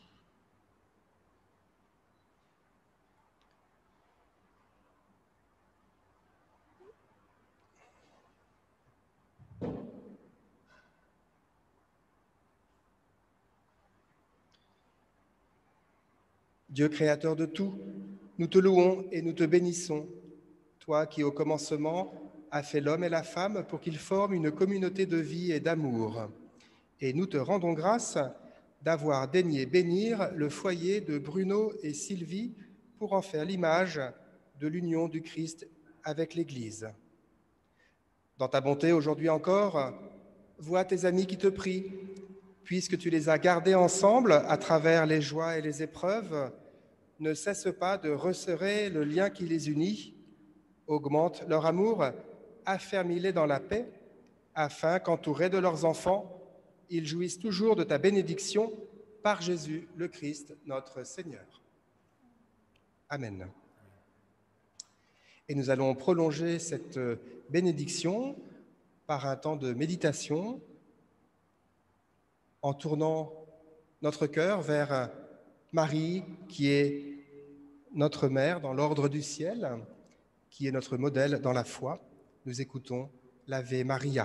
Dieu créateur de tout, nous te louons et nous te bénissons, toi qui au commencement as fait l'homme et la femme pour qu'ils forment une communauté de vie et d'amour. Et nous te rendons grâce d'avoir daigné bénir le foyer de Bruno et Sylvie pour en faire l'image de l'union du Christ avec l'Église. Dans ta bonté, aujourd'hui encore, vois tes amis qui te prient, puisque tu les as gardés ensemble à travers les joies et les épreuves, ne cesse pas de resserrer le lien qui les unit, augmente leur amour, affermis-les dans la paix, afin qu'entourés de leurs enfants, ils jouissent toujours de ta bénédiction par Jésus le Christ, notre Seigneur. Amen. Et nous allons prolonger cette bénédiction par un temps de méditation en tournant notre cœur vers Marie, qui est notre mère dans l'ordre du ciel, qui est notre modèle dans la foi. Nous écoutons l'Ave Maria.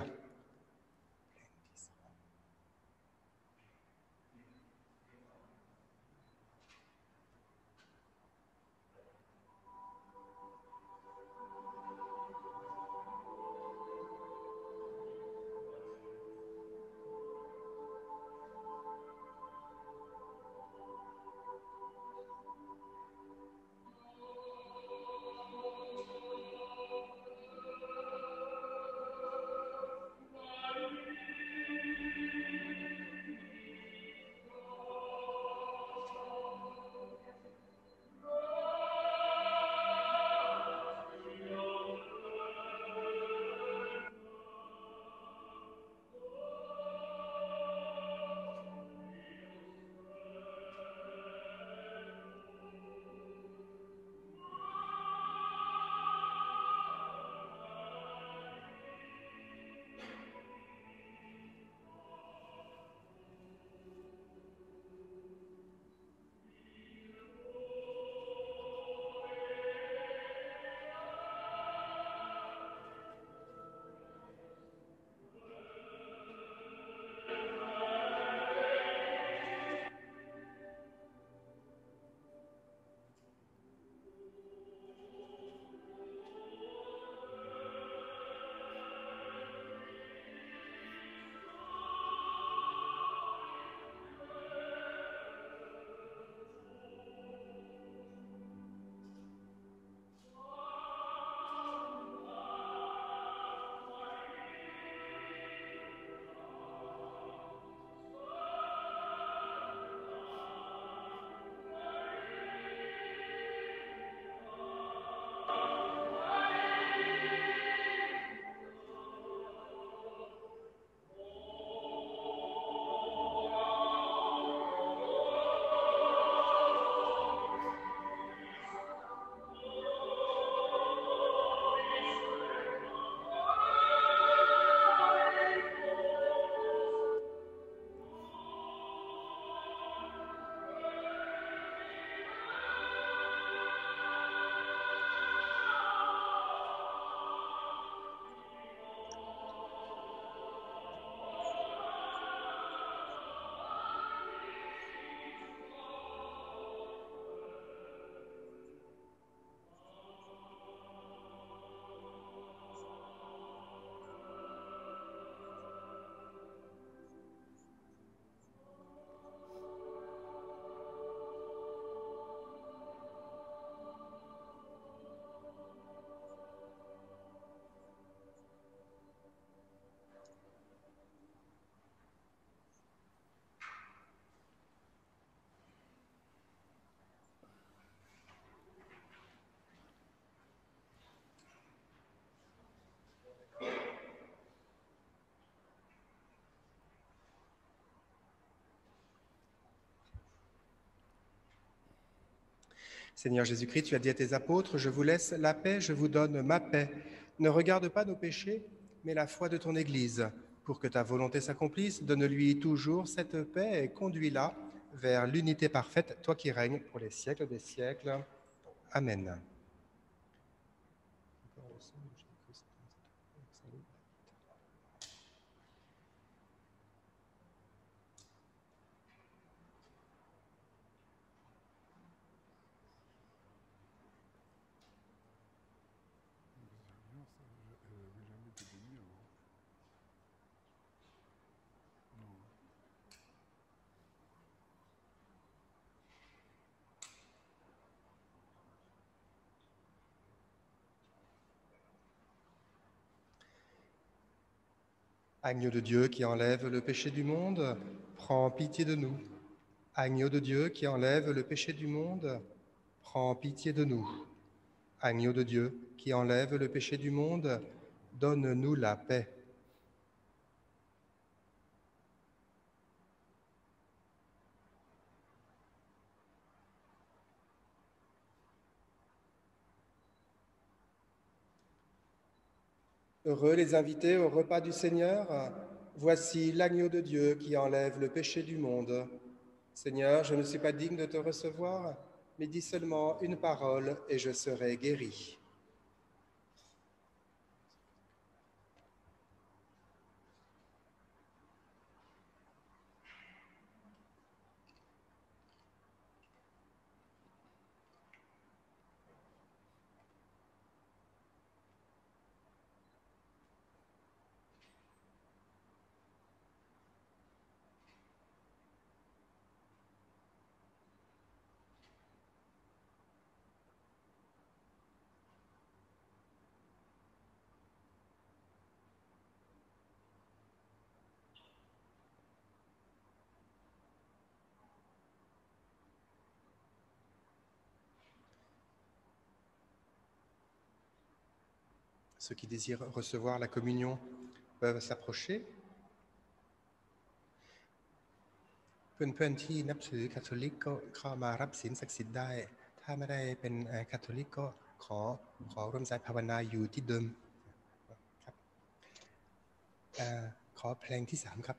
Seigneur Jésus-Christ, tu as dit à tes apôtres, je vous laisse la paix, je vous donne ma paix. Ne regarde pas nos péchés, mais la foi de ton Église. Pour que ta volonté s'accomplisse, donne-lui toujours cette paix et conduis-la vers l'unité parfaite, toi qui règnes pour les siècles des siècles. Amen. Agneau de Dieu qui enlève le péché du monde, prends pitié de nous. Agneau de Dieu qui enlève le péché du monde, prends pitié de nous. Agneau de Dieu qui enlève le péché du monde, donne-nous la paix. Heureux les invités au repas du Seigneur. Voici l'agneau de Dieu qui enlève le péché du monde. Seigneur, je ne suis pas digne de te recevoir, mais dis seulement une parole et je serai guéri. Ceux qui désirent recevoir la communion peuvent s'approcher. เพื่อนๆที่นับถือคาทอลิกก็เข้ามารับศีลศักดิ์สิทธิ์ได้ถ้าไม่ได้เป็นคาทอลิกก็ขอขอร่วมใจภาวนาอยู่ที่เดิมครับขอเพลงที่สามครับ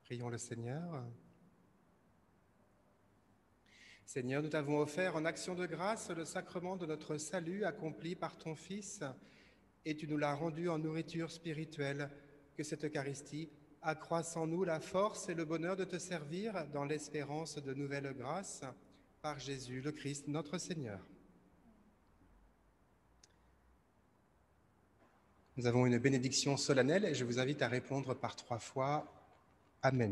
Prions le Seigneur. Seigneur, nous t'avons offert en action de grâce le sacrement de notre salut accompli par ton Fils, et tu nous l'as rendu en nourriture spirituelle. Que cette Eucharistie accroisse en nous la force et le bonheur de te servir dans l'espérance de nouvelles grâces, par Jésus le Christ, notre Seigneur. Nous avons une bénédiction solennelle et je vous invite à répondre par trois fois « Amen ».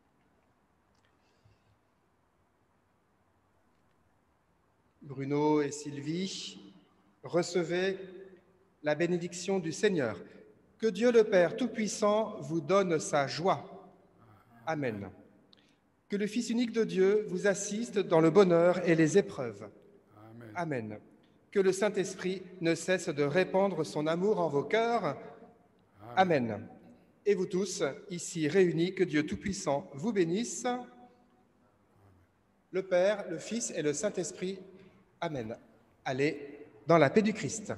Bruno et Sylvie, recevez la bénédiction du Seigneur. Que Dieu le Père Tout-Puissant vous donne sa joie. Amen. Que le Fils unique de Dieu vous assiste dans le bonheur et les épreuves. Amen. Amen. Que le Saint-Esprit ne cesse de répandre son amour en vos cœurs. Amen. Amen. Et vous tous, ici réunis, que Dieu Tout-Puissant vous bénisse. Le Père, le Fils et le Saint-Esprit. Amen. Allez dans la paix du Christ.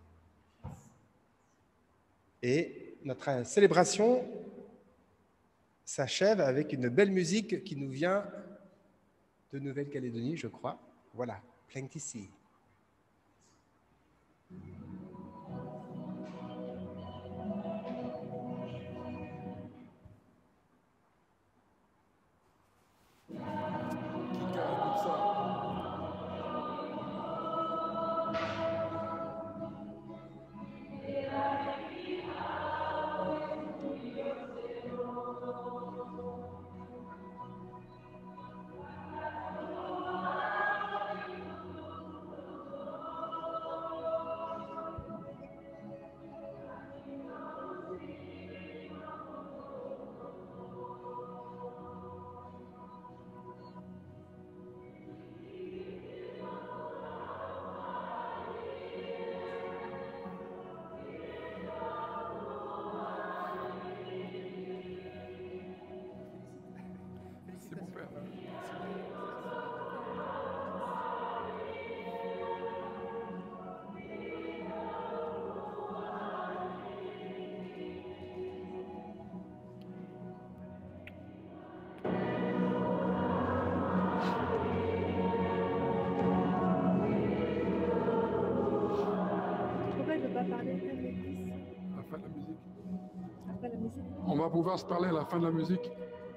Et notre célébration s'achève avec une belle musique qui nous vient de Nouvelle-Calédonie, je crois. Voilà, Plenty. On va pouvoir se parler à la fin de la musique.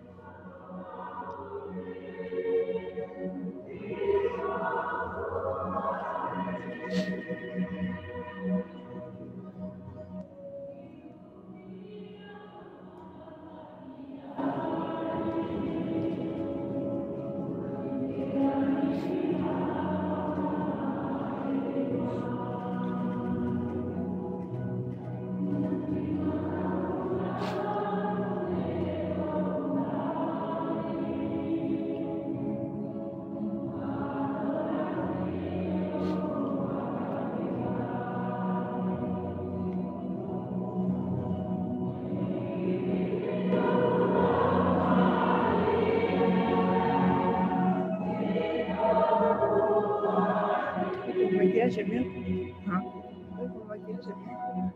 J'aime bien. Hein? Oui, pour moi, j'aime bien.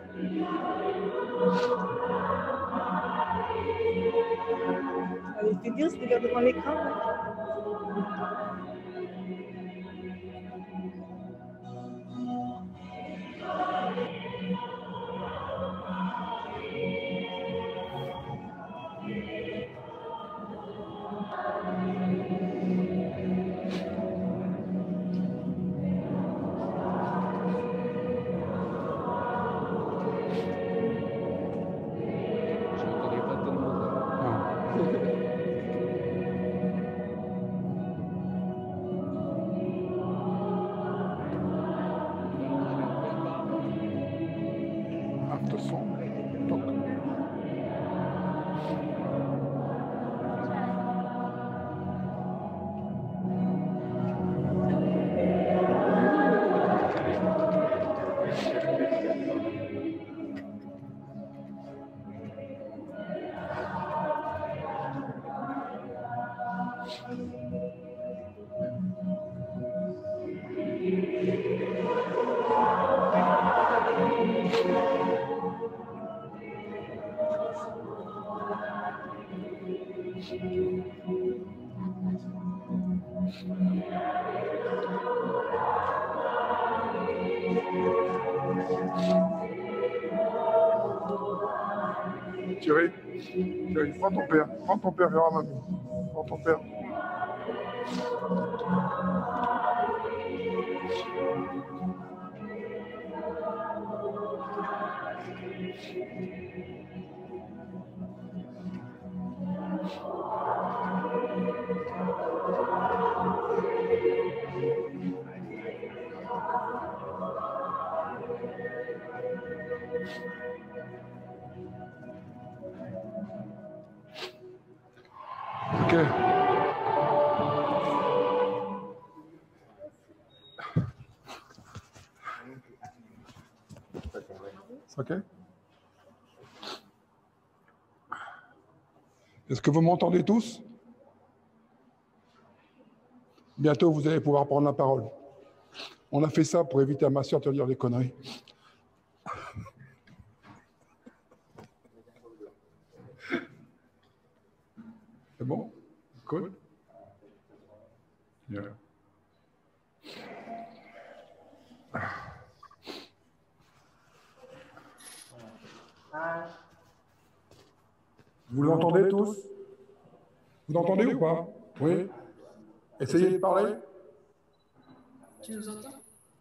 Allez, je te dis, c'est vers devant l'écran. Thierry, Thierry, prends ton père, prends ton père vers mamie. Prends ton père. Ok. C'est ok. Est-ce que vous m'entendez tous? Bientôt, vous allez pouvoir prendre la parole. On a fait ça pour éviter à ma soeur de dire des conneries. C'est bon? Cool? Yeah. Vous l'entendez tous? Vous l'entendez ou pas? Oui? Essayez de parler. Tu nous entends?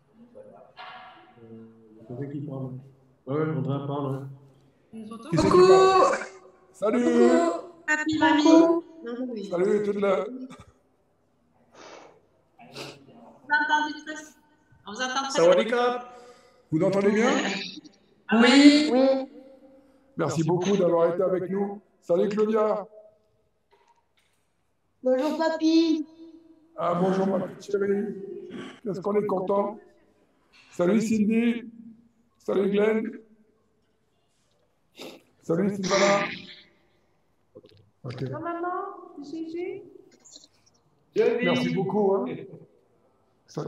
C'est qui parle? Oui, André parle. Tu nous entends? Coucou! Salut! Coucou! Happy mamie! Salut toute la... On vous entend très Sawadee bien. Krap. Vous entendez bien? Oui. Oui. Merci beaucoup d'avoir été avec nous. Salut Claudia. Bonjour papy. Ah bonjour ma petite chérie. Qu'est-ce qu'on est content. Salut Cindy. Salut Glenn. Salut Sylvana. Ok. Non, maman, Gégé. Merci beaucoup. Hein. Ça,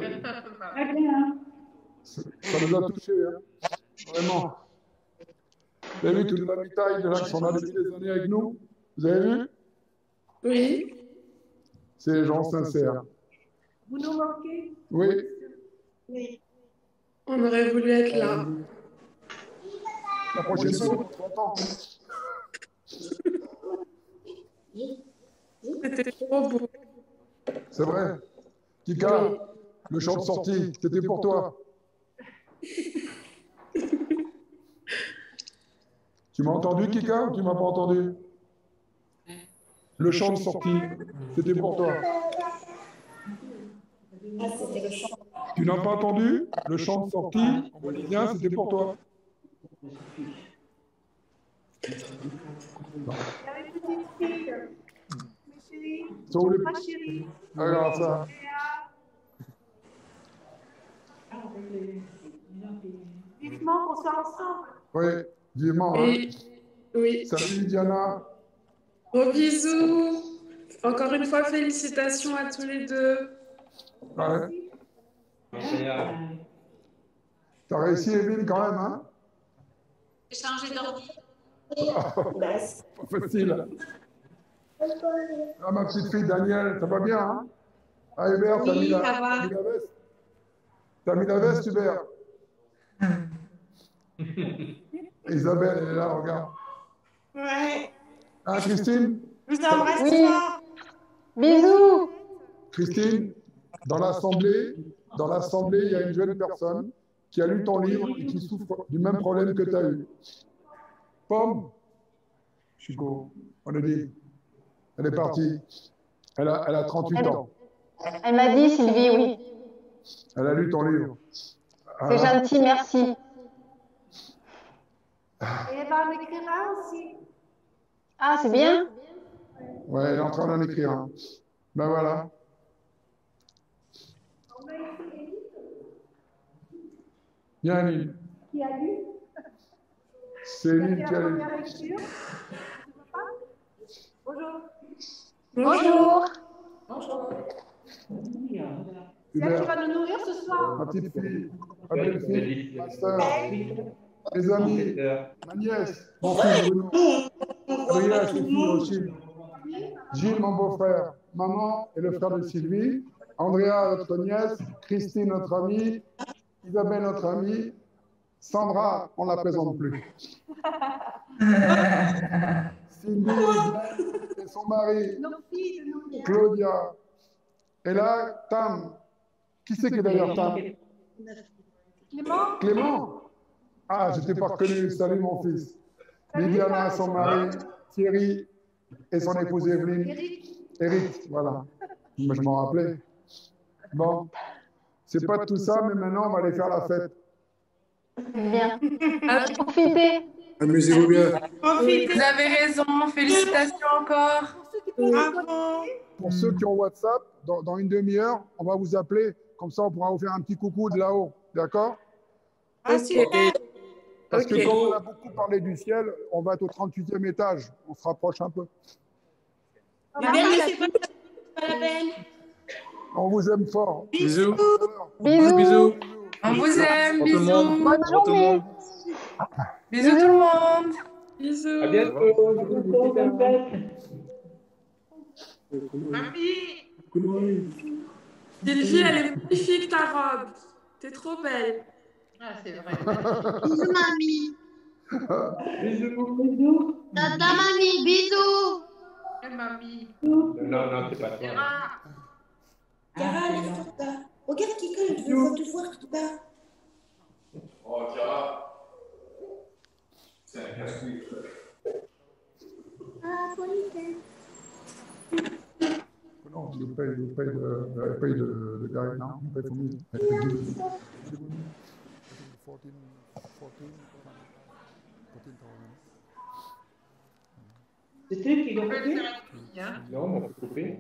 ça, ça nous a touchés. Hein. Vraiment. Vous avez vu toute la bataille de là qui sont là depuis des années avec nous? Vous avez vu? Oui. C'est des gens sincères. Vous nous manquez? Oui. Oui. On aurait voulu être là. La prochaine fois, on se entend. C'était trop beau. C'est vrai. Kika, oui. Le chant de sortie, c'était pour toi. Tu m'as entendu, Kika, ou tu m'as pas entendu? Le chant de sortie, c'était pour toi. Ah, c'était le chant. Tu n'as pas entendu? Le chant de sortie, en bolivien, c'était pour toi. Il y avait une petite fille. Mes chéris. Sur le... Ma chérie. Regarde ça. Vivement qu'on soit ensemble. Oui, vivement. Oui. Hein. Oui. Salut Diana. Gros bisous. Encore une fois, félicitations à tous les deux. Ouais. T'as réussi, Evelyne, quand même, hein? J'ai changé d'ordi. Pas facile. Ah, ma petite fille Danielle, ça va bien, hein? Ah, Hubert, t'as Oui, mis, la... ça va. mis la veste? T'as mis la veste, Hubert? Isabelle, elle est là, regarde. Ouais. Hein, Christine? Je vous embrasse oui. Fort. Bisous. Christine, dans l'Assemblée, dans l'Assemblée, il y a une jeune personne qui a lu ton livre et qui souffre du même problème que tu as eu. Pomme, Chico, on a dit, elle est partie. Elle a, elle a trente-huit elle, ans. Elle m'a dit, Sylvie, oui. Elle a lu ton livre. C'est ah. gentil, merci. Et elle va en écrire un aussi. Ah, c'est bien. Ouais, elle est en train d'en écrire un. Ben voilà. On a écrit. Bien, Lille. Qui a lu? C'est Lille qui a lu. Bonjour. Bonjour. Bonjour. C'est elle qui va nous nourrir ce soir. Ma petite fille, ma belle fille, ma soeur, mes amis, ma nièce, mon fils Bruno, Adrien, ses filles aussi. Gilles, mon beau-frère, maman et le frère de Sylvie, Andrea, notre nièce, Christine, notre amie, Isabelle, notre amie, Sandra, on ne la présente plus. Cindy et son mari, Claudia. Et là, Tam. Qui c'est qui est d'ailleurs Tam? Clément. Clément. Ah, je t'ai pas reconnu. Salut mon fils. Liliana, son mari, Thierry et son épouse Evelyne. Eric, voilà. Moi, je m'en rappelais. Bon, c'est pas tout ça, mais maintenant, on va aller faire la fête. Bien. Profitez. Amusez-vous bien. Profitez. Vous avez raison. Félicitations encore. Bravo. Pour ceux qui ont WhatsApp, dans, dans une demi-heure, on va vous appeler. Comme ça, on pourra vous faire un petit coucou de là-haut. D'accord? Ah, super. Parce Ok. que comme on a beaucoup parlé du ciel, on va être au trente-huitième étage. On se rapproche un peu. Mais bien, c'est pas pas la peine. On vous aime fort. Bisous. Bisous. Bisous. On vous aime. Pour tout le monde. Bisous. Bonne Pour tout le journée. monde. Bisous tout le monde. À bientôt. Mamie. Sylvie, elle est magnifique ta robe. T'es trop belle. Ah, c'est vrai. Bisous, mamie. Bisous. Tata, mamie, bisous. Et mamie. Non, non, c'est pas toi. Gérard. Cara, lève-toi de bas. Regarde quelqu'un, je veux te voir tout bas. Oh, Chiara. C'est un casse-couille. Ah, politesse. Non, je paye, je paye de, je paye de, de Gary, non, je paye pour mille. Je paye douze. fourteen, fourteen, fourteen thousand. C'est eux qui l'ont fait? Non, on peut couper.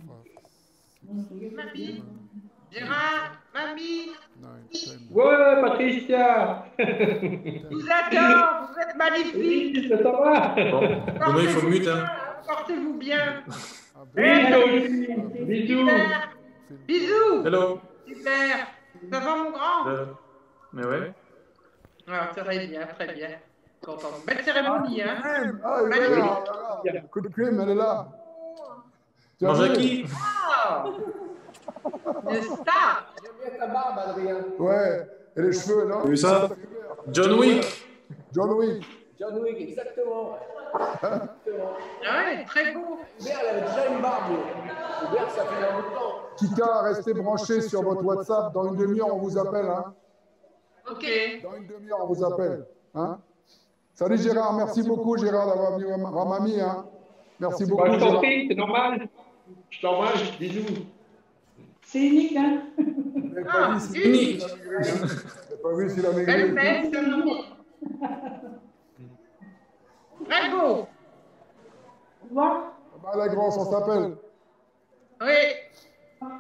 Mamie. Gérard. Mamie. Ouais, Patricia. Je vous adore. Vous êtes magnifiques. Oui, ça va. Bon, non, il faut mute, hein. Portez-vous bien. Bisous. Bisous. Super. Bisous. Hello. Super. Ça va, mon grand? Euh, Mais ouais. Ah, très bien, très bien. Content. Belle cérémonie, hein? Ah, elle est là, là. Coup de crème, elle est là. Tu as Mange à vu? qui? Ah! Une star! J'aime bien ta barbe, Adrien. Ouais, et les cheveux, non? T'as vu ça? John Wick. John Wick. John Wick, exactement. Exactement. Ah ouais, très beau. Hubert, il avait déjà une barbe. Hubert, ça fait longtemps. Kika, restez branchés sur votre WhatsApp. Dans une demi-heure, on vous appelle. Hein? Ok. Dans une demi-heure, on vous appelle. Hein? Salut Gérard, merci beaucoup Gérard d'avoir venu voir mamie. Hein? Merci beaucoup. Bah, je t'en Gérard. prie, c'est normal. Je t'embrasse. Bisous. C'est unique, hein? Vous n'avez Ah, pas vu s'il unique. a maigri, hein? Vous n'avez pas vu s'il a maigri. Belle fête, Camille. Très beau. Au revoir. Bah, la grosse, on s'appelle. Oui.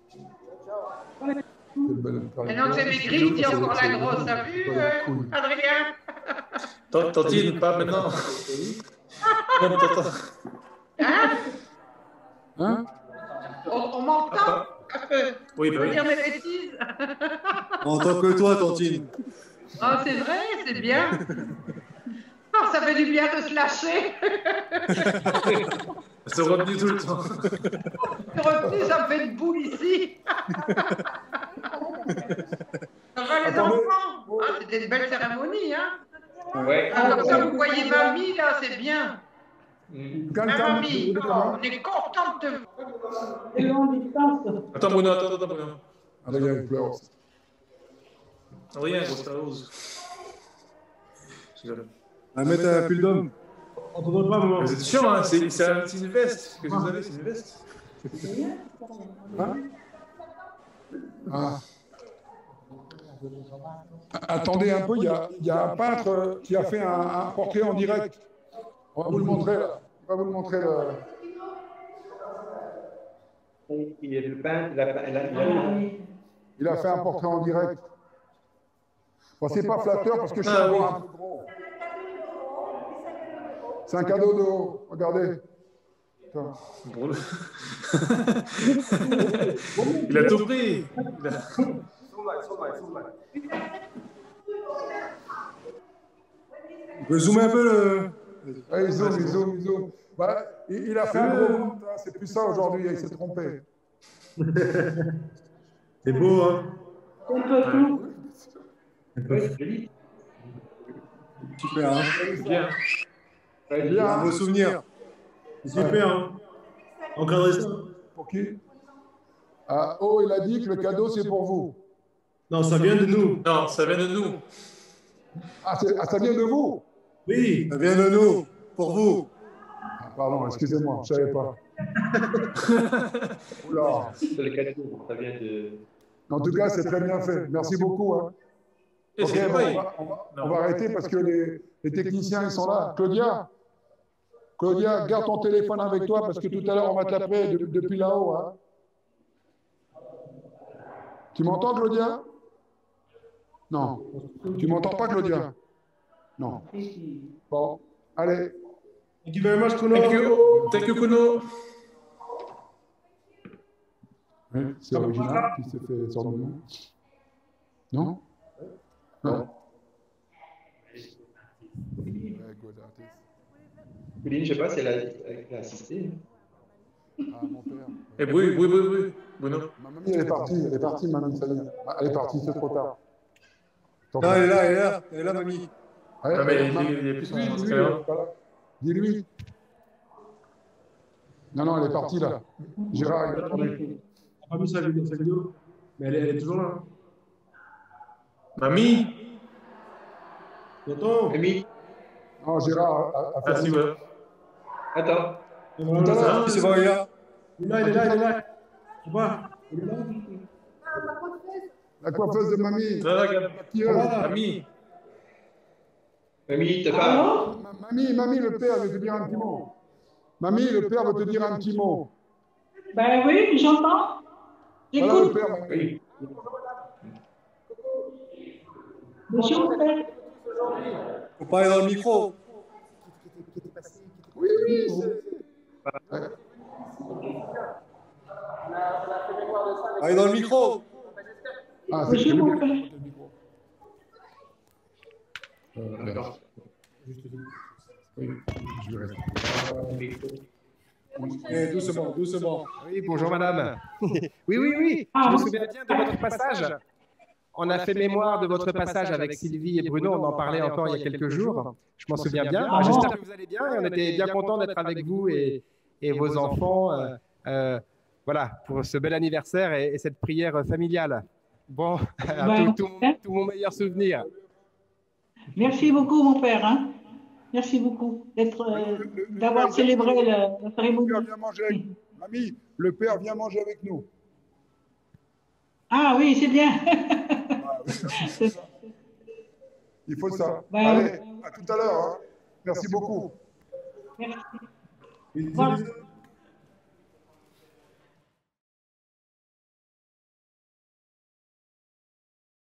Maintenant que c'est maigri, il dit encore la grosse. T'as vu, euh, Adrien? Tant- Tantine, pas maintenant. Non, t'entends. Hein? Hein? On, on m'entend? Oui, Je bah veux oui. dire des bêtises? En tant que toi, Tantine. Ah, c'est vrai, c'est bien. Ah, ça fait du bien de se lâcher. Se retenir tout le temps. Le retenu, ça me fait une boule ici. Ça va les Attendez. enfants? Ah, c'était une belle cérémonie, hein? Ouais. Ah, comme ça, vous voyez mamie, là, c'est bien. Mm. Quelqu'un, Ah, mamie, vous voulez oh, comment? on est content de te voir. C'est long distance. Attends, Bruno, attends, attends, Bruno. Adrien, il pleure. Rien, grosse rose. À mettre un pull d'homme. On t'entend pas, moi. Vous êtes sûr, hein, c'est c'est un- c'est une veste. Qu'est-ce que vous avez, c'est une veste? Hein? Ah. Attendez un peu, il y, a, il y a un peintre qui a fait un, un portrait en direct. On va vous le montrer là. On va vous le montrer là. Il est le peintre, il a, il a, il a... Il a fait un portrait en direct. Bon, c'est pas flatteur parce que je suis Ah, un oui. peu gros. C'est un cadeau de haut. Regardez. Attends. Bruno. Il a tout pris. Il a... On peut zoomer un peu le. Allez, zoom, zoom, zoom. Bah, il, il a fait un gros doute, hein, c'est plus ça aujourd'hui, il s'est trompé. C'est beau, hein? Un peu tout. Ouais, c'est joli. Super, hein? C'est bien. Ouais, Bien. Un beau souvenir. C'est super, hein? Encadrez ça. Pour qui? Ah, oh, il a dit que le cadeau, c'est pour vous. Non, ça vient de nous. Non, ça vient de nous. Ah, c'est- ah, ça vient de vous? Oui, ça vient de nous. Pour vous. Ah, pardon, excusez-moi, je ne savais pas. Oula. C'est le cadeau, ça vient de. En tout cas, c'est très bien fait. Merci beaucoup. Hein. Et Ok, c'est bon, vrai. on, va, on, va, on va arrêter parce que les, les techniciens, ils sont là. Claudia, Claudia, garde ton téléphone avec toi parce que tout à l'heure, on va t'appeler de- depuis là-haut. Hein. Tu m'entends, Claudia? Non. Tu m'entends pas, Claudia? Non. Bon, allez. Thank you very much, Kuno. Thank you. Thank you, Kuno. Oui, c'est original qui s'est fait son nom. Non? Non. Pauline, je ne sais pas si elle a, elle a assisté. Ah, mon père. Et oui, oui, oui, oui. Bruno. Ma mamie, elle est partie, elle est partie, mamie, ça y est. Ah, elle est partie, c'est trop tard. Non, elle est là, elle est là. Elle est là, mamie. Ouais, Ah, mais il ma- il- il est plus Dis-lui, en dis-lui, Instagram. elle est pas là. Dis-lui. Non, non, elle est partie là. Gérard, il est attendez. Elle n'a pas vu sa vidéo, sa vidéo. Mais elle est, elle est toujours là. Mamie. Tonton. Mamie, Non, Gérard a, a Ah, fait. si, ouais. attends. Voilà, Tout à l'heure. c'est bon, il est là. Il est là, il est là, il est là. Tu vois? Il est là. La coiffeuse de mamie. Là, là, regarde. Maquilleuse. Mamie. Mamie, t'as pas. Ma- Mamie, mamie, le père veut te dire un petit mot. Mamie, le père veut te dire un petit mot. Ben oui, j'entends. Voilà le J'écoute. père. mamie. Oui. Bonjour, mon père. Faut parler dans le micro. Oui, oui, c'est. Ouais. Parlez dans le micro. Ah, c'est Bonjour, mon bien. père. Euh, D'accord. oui, je vais rester. Eh, doucement, doucement. Oui, bonjour madame. Oui, oui, oui, Ah, je me souviens bien de votre passage. On a fait mémoire de votre passage avec Sylvie et Bruno, on en parlait encore il y a quelques jours. Je m'en souviens bien. Ah, J'espère que vous allez bien et on était bien contents d'être avec vous et, et vos enfants. euh, euh, voilà, pour ce bel anniversaire et, et cette prière familiale. Bon, à Ouais. tout, tout mon, tout mon meilleur souvenir. Merci beaucoup, mon père. Hein. Merci beaucoup d'être, euh, Le- le- le d'avoir père célébré vient- la, la Le cérémonie. père vient manger avec Mamie, le père vient manger avec nous. Ah oui, c'est bien. Ah, oui, c'est ça. Il faut ça. Ben, Allez, à tout à l'heure. Hein. Merci beaucoup. Merci. Bisous, Voilà. bisous.